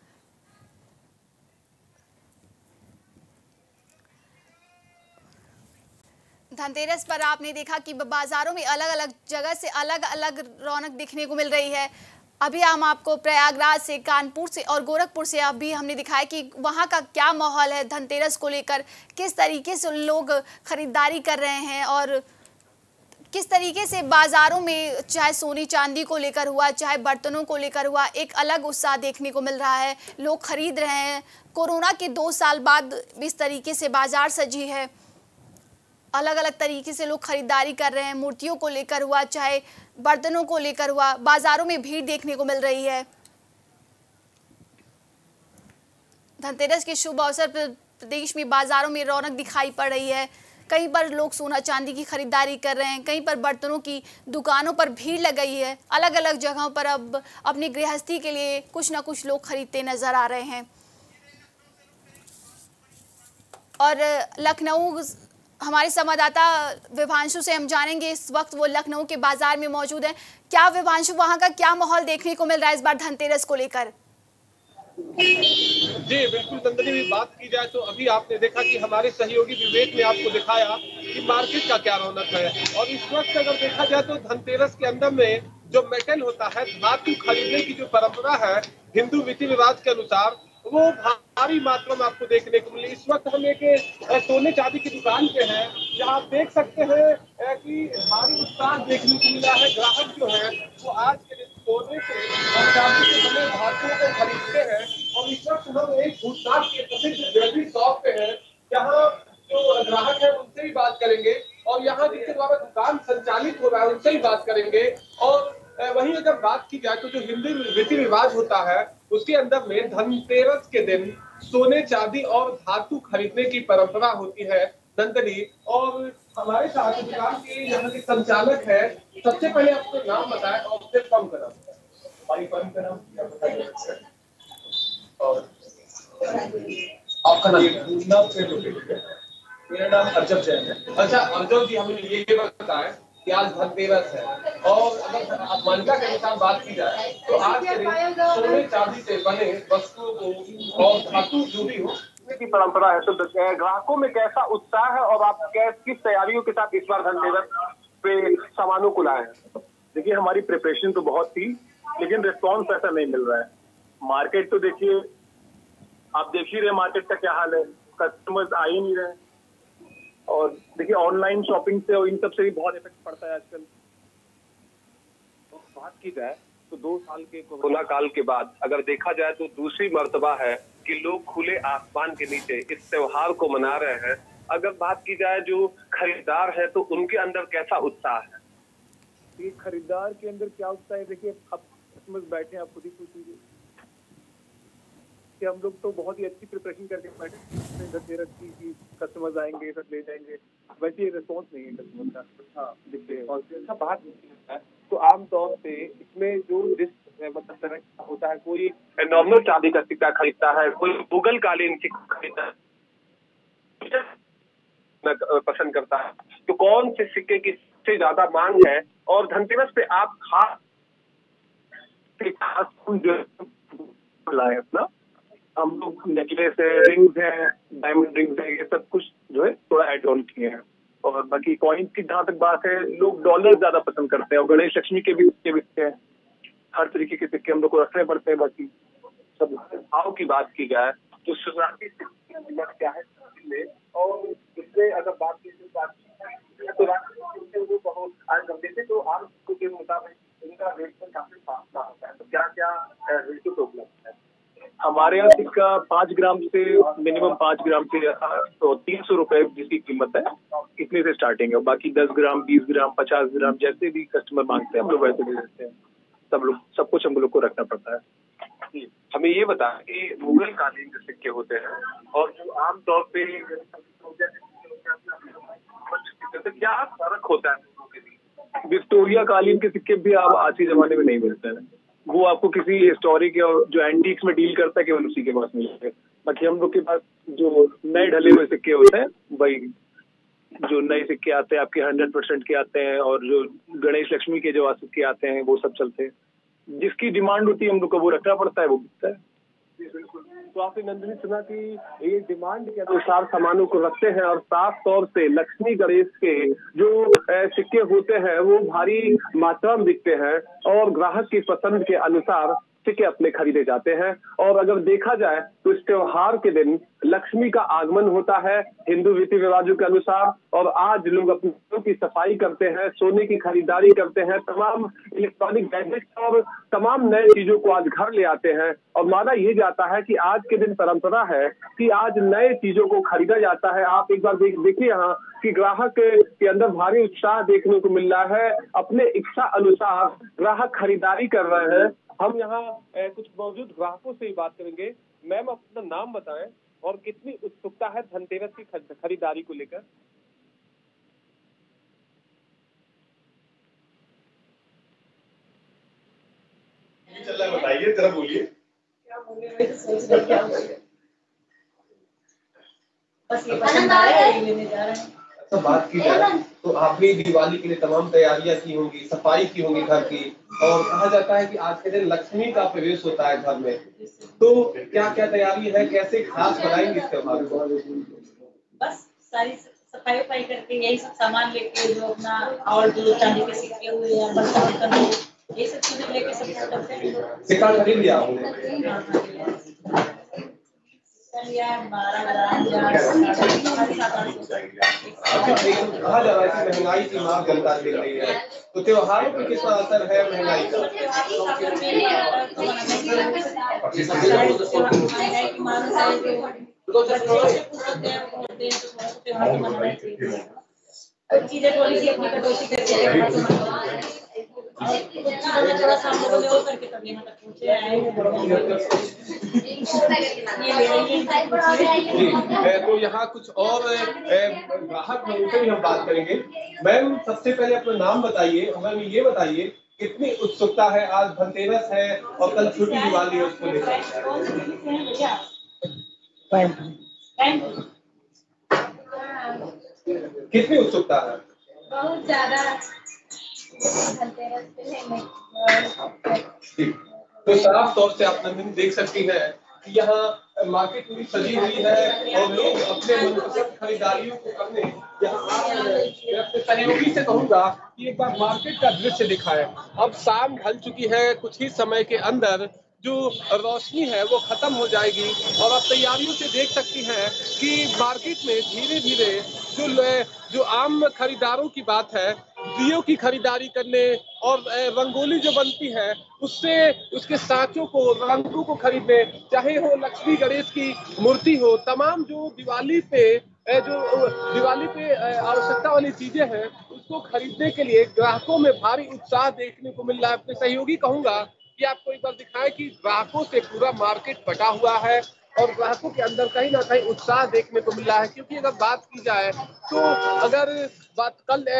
धनतेरस पर आपने देखा कि बाजारों में अलग अलग जगह से अलग अलग रौनक देखने को मिल रही है। अभी हम आपको प्रयागराज से, कानपुर से और गोरखपुर से अभी हमने दिखाया कि वहाँ का क्या माहौल है धनतेरस को लेकर, किस तरीके से लोग खरीदारी कर रहे हैं और किस तरीके से बाजारों में चाहे सोनी चांदी को लेकर हुआ, चाहे बर्तनों को लेकर हुआ, एक अलग उत्साह देखने को मिल रहा है। लोग खरीद रहे हैं। कोरोना के 2 साल बाद इस तरीके से बाजार सजी है, अलग अलग तरीके से लोग खरीदारी कर रहे हैं। मूर्तियों को लेकर हुआ, चाहे बर्तनों को लेकर हुआ, बाजारों में भीड़ देखने को मिल रही है। धनतेरस के शुभ अवसर पर प्रदेश में बाजारों में रौनक दिखाई पड़ रही है। कहीं पर लोग सोना चांदी की खरीदारी कर रहे हैं, कहीं पर बर्तनों की दुकानों पर भीड़ लग गई है। अलग अलग जगहों पर अब अपनी गृहस्थी के लिए कुछ ना कुछ लोग खरीदते नजर आ रहे हैं। और लखनऊ, हमारे संवाददाता विभांशु से हम जानेंगे, इस वक्त वो लखनऊ के बाजार में मौजूद हैं। क्या विभांशु, वहां का क्या माहौल देखने को मिल रहा है इस बार धनतेरस को लेकर? जी बिल्कुल नंदनी, भी बात की जाए तो अभी आपने देखा कि हमारे सहयोगी विवेक ने आपको दिखाया कि मार्केट का क्या रौनक है। और इस वक्त अगर देखा जाए तो धनतेरस के अंदर में जो मेटल होता है, धातु खरीदने की जो परंपरा है हिंदू रीति रिवाज के अनुसार, वो भारी मात्रा में आपको देखने को मिली। इस वक्त हम एक सोने चांदी की दुकान पे हैं, जहाँ आप देख सकते हैं कि भारी उत्साह देखने को मिला है। ग्राहक जो है वो आज के दिन सोने से और चांदी से बने धातुओं को खरीदते हैं। और इस वक्त हम एक भूतनाथ के प्रसिद्ध ज्वेलरी शॉप पे हैं, जहाँ जो ग्राहक है उनसे भी बात करेंगे और यहाँ जिसके द्वारा दुकान संचालित हो रहा है उनसे भी बात करेंगे। और वहीं अगर बात की जाए तो जो हिंदू रीति रिवाज होता है उसके अंदर में धनतेरस के दिन सोने चांदी और धातु खरीदने की परंपरा होती है नंदनी। और हमारे साथ दुकान के यहाँ के संचालक है, सबसे पहले आपको नाम बताएं और फिर फर्म का नाम। हमारी फर्म का नाम क्या बताइए और आपका नाम फिर लोकेटेड है। मेरा नाम अर्जब जैन है। अच्छा अर्जब जी, हमें ये बताएं कि आज धनतेरस है और अगर आप मान्यता के अनुसार बात की जाए तो आज के दिन सोने चांदी से बने वस्तुओं को और धातु जो भी हो की परंपरा है, तो ग्राहकों में कैसा उत्साह है और आप किस तैयारियों के साथ इस बार धनतेरस पे सामानों को लाए हैं? देखिए हमारी प्रिपरेशन तो बहुत थी, लेकिन रिस्पॉन्स ऐसा नहीं मिल रहा है। मार्केट तो देखिए, आप देख ही रहे मार्केट का क्या हाल है, कस्टमर्स आ ही नहीं रहे। और देखिए ऑनलाइन शॉपिंग से और इन सब से भी बहुत इफेक्ट पड़ता है आजकल। तो बात की जाए तो 2 साल के कोरोना काल के बाद अगर देखा जाए तो दूसरी मर्तबा है कि लोग खुले आसमान के नीचे इस त्योहार को मना रहे हैं। अगर बात की जाए जो खरीदार है तो उनके अंदर कैसा उत्साह है? ये खरीदार के अंदर क्या उत्साह है, देखिए अब कस्टमर्स बैठे हैं, आप खुद ही पूछिए कि हम लोग तो बहुत ही अच्छी प्रिपरेशन करके बैठे धनतेरस की कस्टमर्स आएंगे सब ले जाएंगे, वैसे रिस्पॉन्स नहीं है कस्टमर का। हाँ देखिए, और जैसा बात है तो आमतौर से इसमें जो जिस मतलब तरह होता है, कोई नॉर्मल चांदी का सिक्का खरीदता है, कोई मुगल कालीन सिक्का खरीदता है पसंद करता है, तो कौन से सिक्के की सबसे ज्यादा मांग है? और धनतेरस पे आप खास लाए अपना, हम लोग नेकलेस है, रिंग्स है, डायमंड रिंग्स है, ये सब कुछ जो है थोड़ा एड ऑन किए हैं। और बाकी कॉइन्स की जहाँ तक बात है, लोग डॉलर ज्यादा पसंद करते हैं और गणेश लक्ष्मी के भी सिक्के बिकते हैं। हर तरीके के सिक्के हम लोग को रखने पड़ते हैं। बाकी सब भाव की बात की जाए तो शुरुआती कीमत क्या है और इसमें अगर बात की तो वो बहुत जैसे तो आम के मुताबिक इनका रेट में काफी फासला होता है, तो क्या क्या रेट उपलब्ध है? हमारे यहाँ सिक्का 5 ग्राम से मिनिमम 5 ग्राम से तो 300 रुपए जिसकी कीमत है, इतने से स्टार्टिंग है। बाकी 10 ग्राम 20 ग्राम 50 ग्राम जैसे भी कस्टमर मांगते हैं हम लोग वैसे दे देते हैं। सब कुछ हम लोग को रखना पड़ता है। हमें ये बताएं कि मुगल कालीन के सिक्के होते हैं और जो आमतौर पे क्या फर्क होता है? विक्टोरिया कालीन के सिक्के भी आप आज के जमाने में नहीं मिलते हैं। वो आपको किसी हिस्टोरिक या जो एंटीक्स में डील करता है केवल उसी के पास मिलेंगे। बाकी हम लोग के पास जो नए ढले हुए सिक्के होते हैं, वही जो नए सिक्के आते हैं आपके 100% के आते हैं, और जो गणेश लक्ष्मी के जो सिक्के आते हैं वो सब चलते हैं। जिसकी डिमांड होती है हम लोग को वो रखना पड़ता है, वो बिकता है। तो आपने नंदिनी सुना कि ये डिमांड के अनुसार सामानों को रखते हैं और साफ तौर से लक्ष्मी गणेश के जो सिक्के होते हैं वो भारी मात्रा में बिकते हैं और ग्राहक की पसंद के अनुसार सिक्के अपने खरीदे जाते हैं। और अगर देखा जाए तो इस त्योहार के दिन लक्ष्मी का आगमन होता है हिंदू रीति रिवाजों के अनुसार, और आज लोग अपने घरों की सफाई करते हैं, सोने की खरीदारी करते हैं, तमाम इलेक्ट्रॉनिक गैजेट्स और तमाम नए चीजों को आज घर ले आते हैं। और माना यह जाता है कि आज के दिन परंपरा है कि आज नए चीजों को खरीदा जाता है। आप एक बार देखिए यहाँ कि ग्राहक के अंदर भारी उत्साह देखने को मिल रहा है, अपने इच्छा अनुसार ग्राहक खरीदारी कर रहे हैं। हम यहाँ कुछ मौजूद ग्राहकों से ही बात करेंगे। मैम अपना नाम बताएं और कितनी उत्सुकता है धनतेरस की खरीदारी को लेकर? चल रहा है, बताइए जरा, बोलिए। बस ये पसंद आया है, लेने जा रहे हैं। अच्छा बात की जाए तो आपने दिवाली के लिए तमाम तैयारियां की होंगी, सफाई की होंगी घर की, और कहा जाता है कि आज के दिन लक्ष्मी का प्रवेश होता है घर में, तो क्या क्या तैयारी है, कैसे खास बनाएंगे इस त्योहार को? बस सारी सफाई वफाई करके यही सब सामान लेके जो अपना और जो चांदी के सिक्के हुए या बर्तन ये सब चीजें लेके सब करते हैं। सिक्का खरीद लिया आपने? कहा जा रहा है कि महंगाई की मार जनता देख रही है, तो त्योहारों पर कितना असर है महंगाई का? चीजें थोड़ी सी अपनी कटौती करके थोड़ा सा हम लोगों ने वो करके तब यहाँ तक पहुँचे आए। तो यहाँ कुछ और ग्राहक हैं, उनसे भी हम बात करेंगे। मैम, सबसे पहले अपना नाम बताइए, हमें ये बताइए कितनी उत्सुकता है, आज धनतेरस है और कल छोटी दिवाली है, उसको लेकर कितनी उत्सुकता है? बहुत ज्यादा। तो साफ तौर से आप नंदिनी देख सकती हैं कि यहाँ मार्केट पूरी सजी हुई है और लोग अपने मनपसंद खरीदारियों को करने यहाँ आ रहे हैं। मैं अपने सहयोगी से कहूंगा कि एक बार मार्केट का दृश्य दिखाएं। अब शाम ढल चुकी है, कुछ ही समय के अंदर जो रोशनी है वो खत्म हो जाएगी और आप तैयारियों से देख सकती हैं कि मार्केट में धीरे धीरे जो आम खरीदारों की बात है, दियों की खरीदारी करने और रंगोली जो बनती है उससे उसके सांचों को, रंगों को खरीदने, चाहे हो लक्ष्मी गणेश की मूर्ति हो, तमाम जो दिवाली पे आवश्यकता वाली चीजें हैं उसको खरीदने के लिए ग्राहकों में भारी उत्साह देखने को मिल रहा है। अपने सहयोगी कहूंगा कि आपको एक बार दिखाएं कि ग्राहकों से पूरा मार्केट बटा हुआ है और ग्राहकों के अंदर कहीं ना कहीं उत्साह देखने को मिल रहा है। क्योंकि अगर बात की जाए तो अगर बात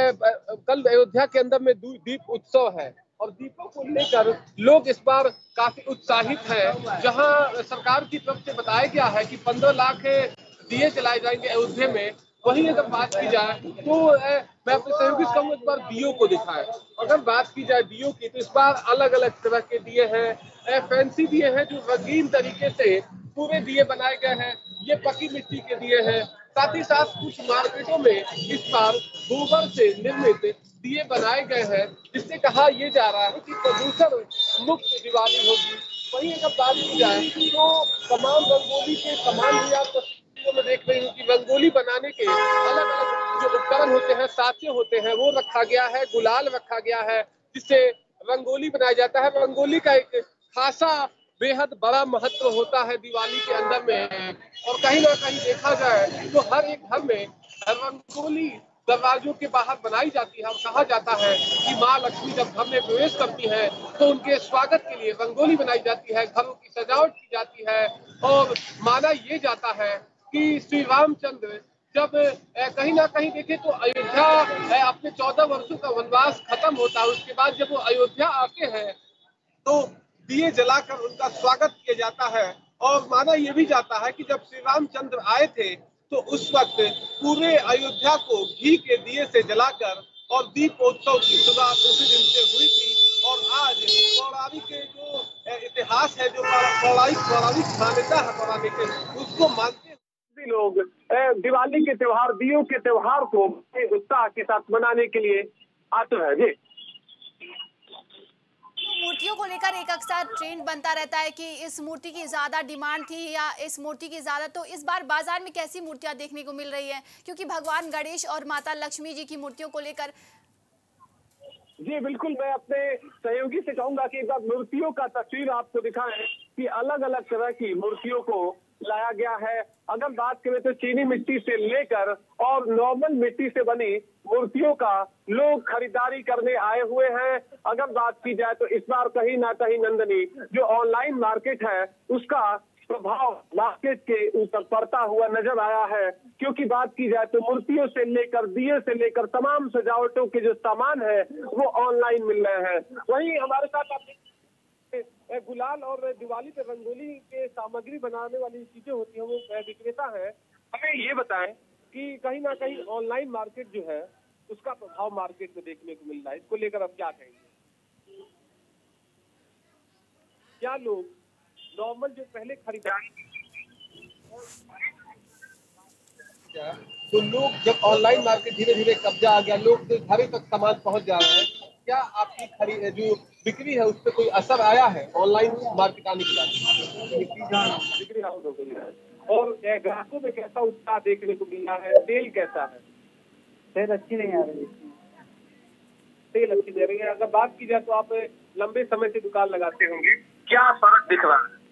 कल अयोध्या के अंदर में दीप उत्सव है और दीपों को लेकर लोग इस बार काफी उत्साहित हैं। जहां सरकार की तरफ से बताया गया है कि 15 लाख दिए जलाए जाएंगे अयोध्या में, वहीं अगर बात की जाए तो मैं अपने सहयोगी से कहूँगा एक बार दियों को दिखाएं। अगर बात की जाए दियों की तो इस बार अलग अलग तरह के दिए हैं, फैंसी दिए हैं जो रंगीन तरीके से पूरे दिए बनाए गए हैं। ये पकी मिट्टी के दिए हैं, साथ ही साथ कुछ मार्केटों में इस बार गोबर से निर्मित दिए बनाए गए हैं, जिससे कहा यह जा रहा है कि प्रदूषण मुक्त दिवाली होगी। वहीं अगर बात की जाए तो तमाम रंगोली के सामान भी आप तस्वीरों में देख रही हूँ कि रंगोली बनाने के अलग अलग जो उपकरण होते हैं, साँचे होते हैं, वो रखा गया है, गुलाल रखा गया है जिससे रंगोली बनाया जाता है। रंगोली का एक खासा बेहद बड़ा महत्व होता है दिवाली के अंदर में और कहीं ना कहीं देखा जाए तो हर एक घर में रंगोली दरवाजों के बाहर बनाई जाती है और कहा जाता है कि माँ लक्ष्मी जब घर में प्रवेश करती है तो उनके स्वागत के लिए रंगोली बनाई जाती है, घरों की सजावट की जाती है। और माना ये जाता है कि श्री रामचंद्र जब कहीं ना कहीं देखे तो अयोध्या अपने 14 वर्षों का वनवास खत्म होता है, उसके बाद जब वो अयोध्या आते हैं तो दिए जलाकर उनका स्वागत किया जाता है। और माना यह भी जाता है कि जब श्री रामचंद्र आए थे तो उस वक्त पूरे अयोध्या को घी के दिए से जलाकर और दीपोत्सव की शुरुआत उसी दिन से हुई थी। और आज पौराणिक के जो इतिहास है, जो पौराणिक मान्यता है पौराणिक, उसको मानते भी लोग दिवाली के त्योहार, दियों के त्योहार को उत्साह के साथ मनाने के लिए आते हैं। जी, मूर्तियों को लेकर एक अक्सर ट्रेंड बनता रहता है कि इस मूर्ति की ज्यादा डिमांड थी या इस मूर्ति की ज्यादा, तो इस बार बाजार में कैसी मूर्तियां देखने को मिल रही हैं? क्योंकि भगवान गणेश और माता लक्ष्मी जी की मूर्तियों को लेकर। जी बिल्कुल, मैं अपने सहयोगी से कहूंगा कि एक बार मूर्तियों का तस्वीर आपको दिखाएं कि अलग अलग तरह की मूर्तियों को लाया गया है। अगर बात करें तो चीनी मिट्टी से लेकर और नॉर्मल मिट्टी से बनी मूर्तियों का लोग खरीदारी करने आए हुए हैं। अगर बात की जाए तो इस बार कहीं ना कहीं नंदनी जो ऑनलाइन मार्केट है उसका प्रभाव मार्केट के ऊपर पड़ता हुआ नजर आया है। क्योंकि बात की जाए तो मूर्तियों से लेकर दिए से लेकर तमाम सजावटों के जो सामान है वो ऑनलाइन मिल रहे हैं। वहीं हमारे साथ गुलाल और दिवाली पे रंगोली के सामग्री बनाने वाली चीजें होती हैं, वो विक्रेता है। हमें ये बताएं कि कहीं ना कहीं ऑनलाइन मार्केट जो है उसका प्रभाव मार्केट में देखने को मिल रहा है, इसको लेकर आप क्या कहेंगे? क्या लोग नॉर्मल जो पहले खरीदारी तो लोग जब ऑनलाइन मार्केट धीरे धीरे कब्जा आ गया, लोग घर तक सामान पहुंच जा रहे हैं, क्या आपकी खरीद जो बिक्री है उस पर कोई असर आया है ऑनलाइन मार्केट आने के बाद? बिक्री आउट हो गई है और ग्राहकों में कैसा उत्साह देखने को मिल रहा है? सेल कैसा है? सेल अच्छी नहीं आ रही। सेल अच्छी दे रही है। अगर बात की जाए तो आप लंबे समय से दुकान लगाते होंगे, क्या फर्क दिख रहा है?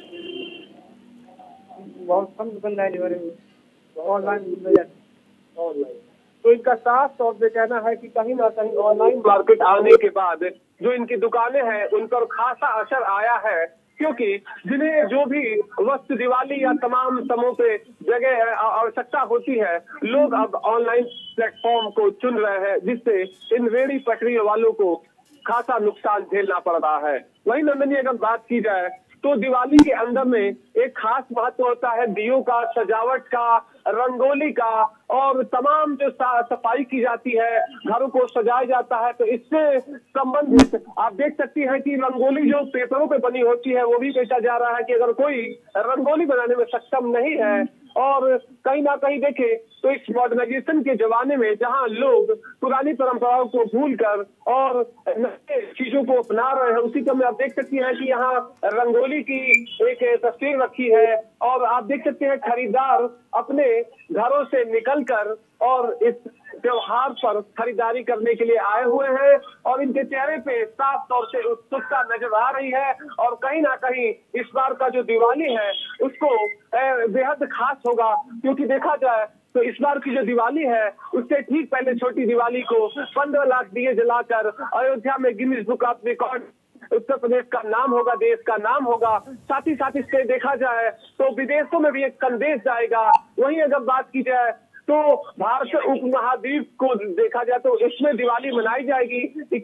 बहुत कम दुकानदारी हो रही है, ऑनलाइन। तो इनका साफ तौर पे कहना है कि कहीं ना कहीं ऑनलाइन मार्केट आने के बाद जो इनकी दुकानें हैं उन पर खासा असर आया है। क्योंकि जिन्हें जो भी वस्तु दिवाली या तमाम समूह पे जगह आवश्यकता होती है, लोग अब ऑनलाइन प्लेटफॉर्म को चुन रहे हैं, जिससे इन रेहड़ी पटरियों वालों को खासा नुकसान झेलना पड़ रहा है। वहीं नंदनी अगर बात की जाए तो दिवाली के अंदर में एक खास महत्व होता है दियों का, सजावट का, रंगोली का, और तमाम जो सफाई की जाती है, घरों को सजाया जाता है। तो इससे संबंधित आप देख सकती हैं कि रंगोली जो पेपरों पे बनी होती है वो भी बेचा जा रहा है कि अगर कोई रंगोली बनाने में सक्षम नहीं है, और कहीं ना कहीं देखे तो इस मॉडर्नाइजेशन के जमाने में जहां लोग पुरानी परंपराओं को भूलकर और नए चीजों को अपना रहे हैं, उसी क्रम में आप देख सकती हैं कि यहाँ रंगोली की एक तस्वीर रखी है, और आप देख सकते हैं खरीदार अपने घरों से निकलकर और इस त्योहार पर खरीदारी करने के लिए आए हुए हैं, और इनके चेहरे पे साफ तौर से उत्सुकता नजर आ रही है। और कहीं ना कहीं इस बार का जो दिवाली है उसको बेहद खास होगा, क्योंकि देखा जाए तो इस बार की जो दिवाली है उससे ठीक पहले छोटी दिवाली को 15 लाख दिए जलाकर अयोध्या में Guinness book of record Uttar Pradesh का नाम होगा, देश का नाम होगा। साथ ही साथ इससे देखा जाए तो विदेशों में भी एक संदेश जाएगा। वहीं अगर बात की जाए तो भारत उपमहाद्वीप को देखा जाए तो इसमें दिवाली मनाई जाएगी।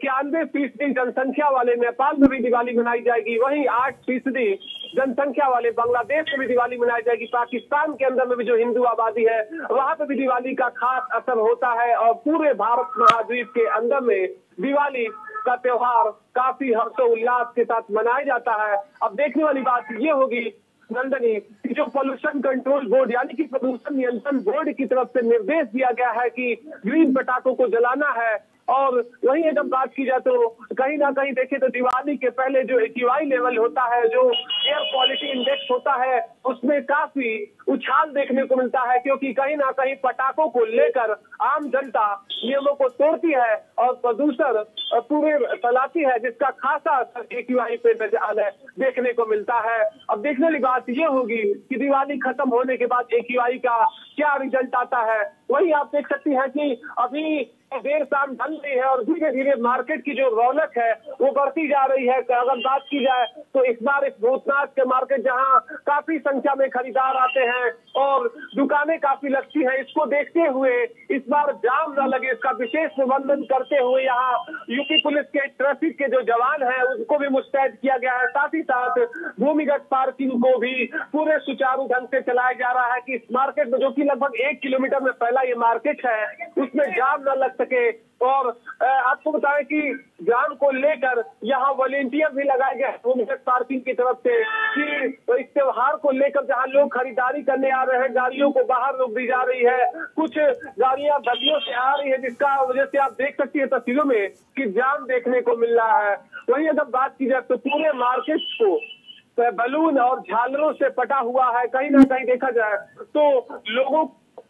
91% जनसंख्या वाले नेपाल में भी दिवाली मनाई जाएगी, वहीं 8% जनसंख्या वाले बांग्लादेश में भी दिवाली मनाई जाएगी। पाकिस्तान के अंदर में भी जो हिंदू आबादी है वहां पे भी दिवाली का खास असर होता है, और पूरे भारत महाद्वीप के अंदर में दिवाली का त्योहार काफी हर्षोल्लास के साथ मनाया जाता है। अब देखने वाली बात ये होगी नंदनी कि जो पोल्यूशन कंट्रोल बोर्ड यानी कि प्रदूषण नियंत्रण बोर्ड की तरफ से निर्देश दिया गया है कि ग्रीन पटाखों को जलाना है, और वहीं जब बात की जाए तो कहीं ना कहीं देखें तो दिवाली के पहले जो AQI लेवल होता है, जो एयर क्वालिटी इंडेक्स होता है, उसमें काफी उछाल देखने को मिलता है, क्योंकि कहीं ना कहीं पटाखों को लेकर आम जनता नियमों को तोड़ती है और प्रदूषण पूरे फैलाती है, जिसका खासा AQI पे देखने को मिलता है। अब देखने वाली बात ये होगी कि दिवाली खत्म होने के बाद AQI का क्या रिजल्ट आता है। वही आप देख सकती हैं कि अभी देर शाम ढल रही है और धीरे धीरे मार्केट की जो रौनक है वो बढ़ती जा रही है। अगर बात की जाए तो इस बार इस भूतनाथ के मार्केट जहां काफी संख्या में खरीदार आते हैं और दुकानें काफी लगती हैं, इसको देखते हुए इस बार जाम न लगे इसका विशेष प्रबंधन करते हुए यहाँ यूपी पुलिस के ट्रैफिक के जो जवान हैं उनको भी मुस्तैद किया गया है। साथ ही साथ भूमिगत पार्किंग को भी पूरे सुचारू ढंग से चलाया जा रहा है कि इस मार्केट में, जो कि लगभग 1 किलोमीटर में फैला ये मार्केट है, उसमें जाम न लग सके। और आपको बताएं कि जाम को लेकर यहाँ वॉलेंटियर भी लगाए गए भूमिगत पार्किंग की तरफ से कि इस त्योहार को लेकर जहाँ लोग खरीदारी करने आ रहे हैं गाड़ियों को बाहर रोक दी जा रही है। कुछ गाड़ियां गलियों से आ रही है, जिसका वजह से आप देख सकती है तस्वीरों में कि जाम देखने को मिल रहा है। वहीं अगर बात की जाए तो पूरे मार्केट को बैलून और झालरों से पटा हुआ है। कहीं ना कहीं देखा जाए तो लोगों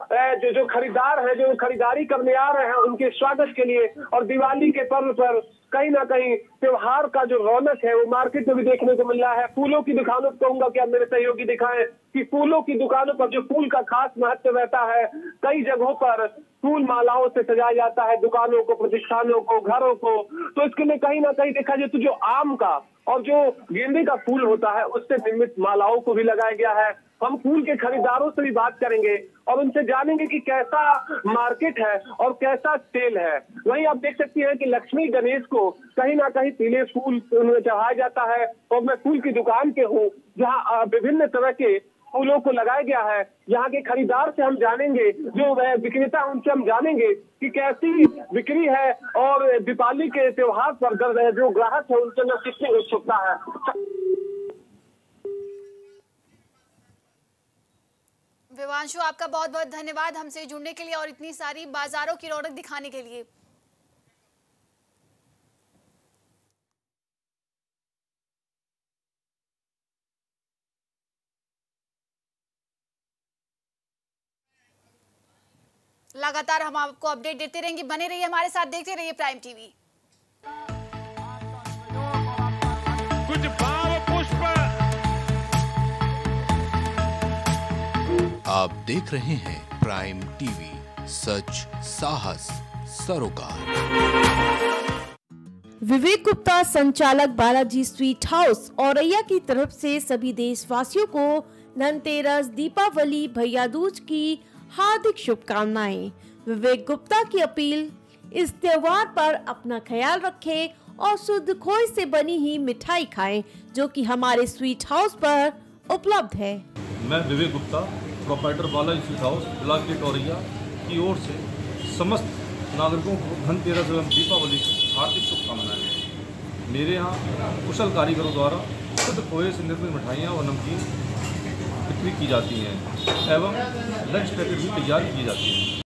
जो खरीदार है, जो खरीदारी करने आ रहे हैं, उनके स्वागत के लिए और दिवाली के पर्व पर कहीं ना कहीं त्योहार का जो रौनक है वो मार्केट में भी देखने को मिल रहा है। फूलों की दुकानों पर कहूंगा कि अब मेरे सहयोगी दिखाएं कि फूलों की दुकानों पर जो फूल का खास महत्व रहता है, कई जगहों पर फूल मालाओं से सजाया जाता है दुकानों को, प्रतिष्ठानों को, घरों को। तो इसके लिए कहीं ना कहीं देखा जाए तो जो आम का और जो गेंदे का फूल होता है उससे निर्मित मालाओं को भी लगाया गया है। हम फूल के खरीदारों से भी बात करेंगे और उनसे जानेंगे कि कैसा मार्केट है और कैसा सेल है। वहीं आप देख सकती हैं कि लक्ष्मी गणेश को कहीं ना कहीं पीले फूल चढ़ाया जाता है, और मैं फूल की दुकान के हूँ जहाँ विभिन्न तरह के फूलों को लगाया गया है। यहाँ के खरीदार से हम जानेंगे, जो विक्रेता उनसे हम जानेंगे कि कैसी बिक्री है और दीपावली के त्योहार पर जो ग्राहक है उनके अंदर कितनी उत्सुकता है। विवांशु, आपका बहुत बहुत धन्यवाद हमसे जुड़ने के लिए और इतनी सारी बाजारों की रौनक दिखाने के लिए। लगातार हम आपको अपडेट देते रहेंगे, बने रहिए हमारे साथ, देखते रहिए प्राइम टीवी। कुछ भाव पुष्प। आप देख रहे हैं प्राइम टीवी, सच साहस सरोकार। विवेक गुप्ता, संचालक बालाजी स्वीट हाउस औरैया की तरफ से सभी देशवासियों को धनतेरस, दीपावली, भैया दूज की हार्दिक शुभकामनाएं। विवेक गुप्ता की अपील, इस त्योहार पर अपना ख्याल रखें और शुद्ध खोए से बनी ही मिठाई खाएं, जो कि हमारे स्वीट हाउस पर उपलब्ध है। मैं Vivek Gupta, proprietor Balaji sweet house, block gate Auraiya की ओर से समस्त नागरिकों को धनतेरस एवं दीपावली की हार्दिक शुभकामनाएं। मेरे यहाँ कुशल कारीगरों द्वारा शुद्ध खोए से निर्मित मिठाइयाँ व नमकीन बिक्री की जाती हैं एवं लंच पैकेट भी तैयार किए जाते हैं।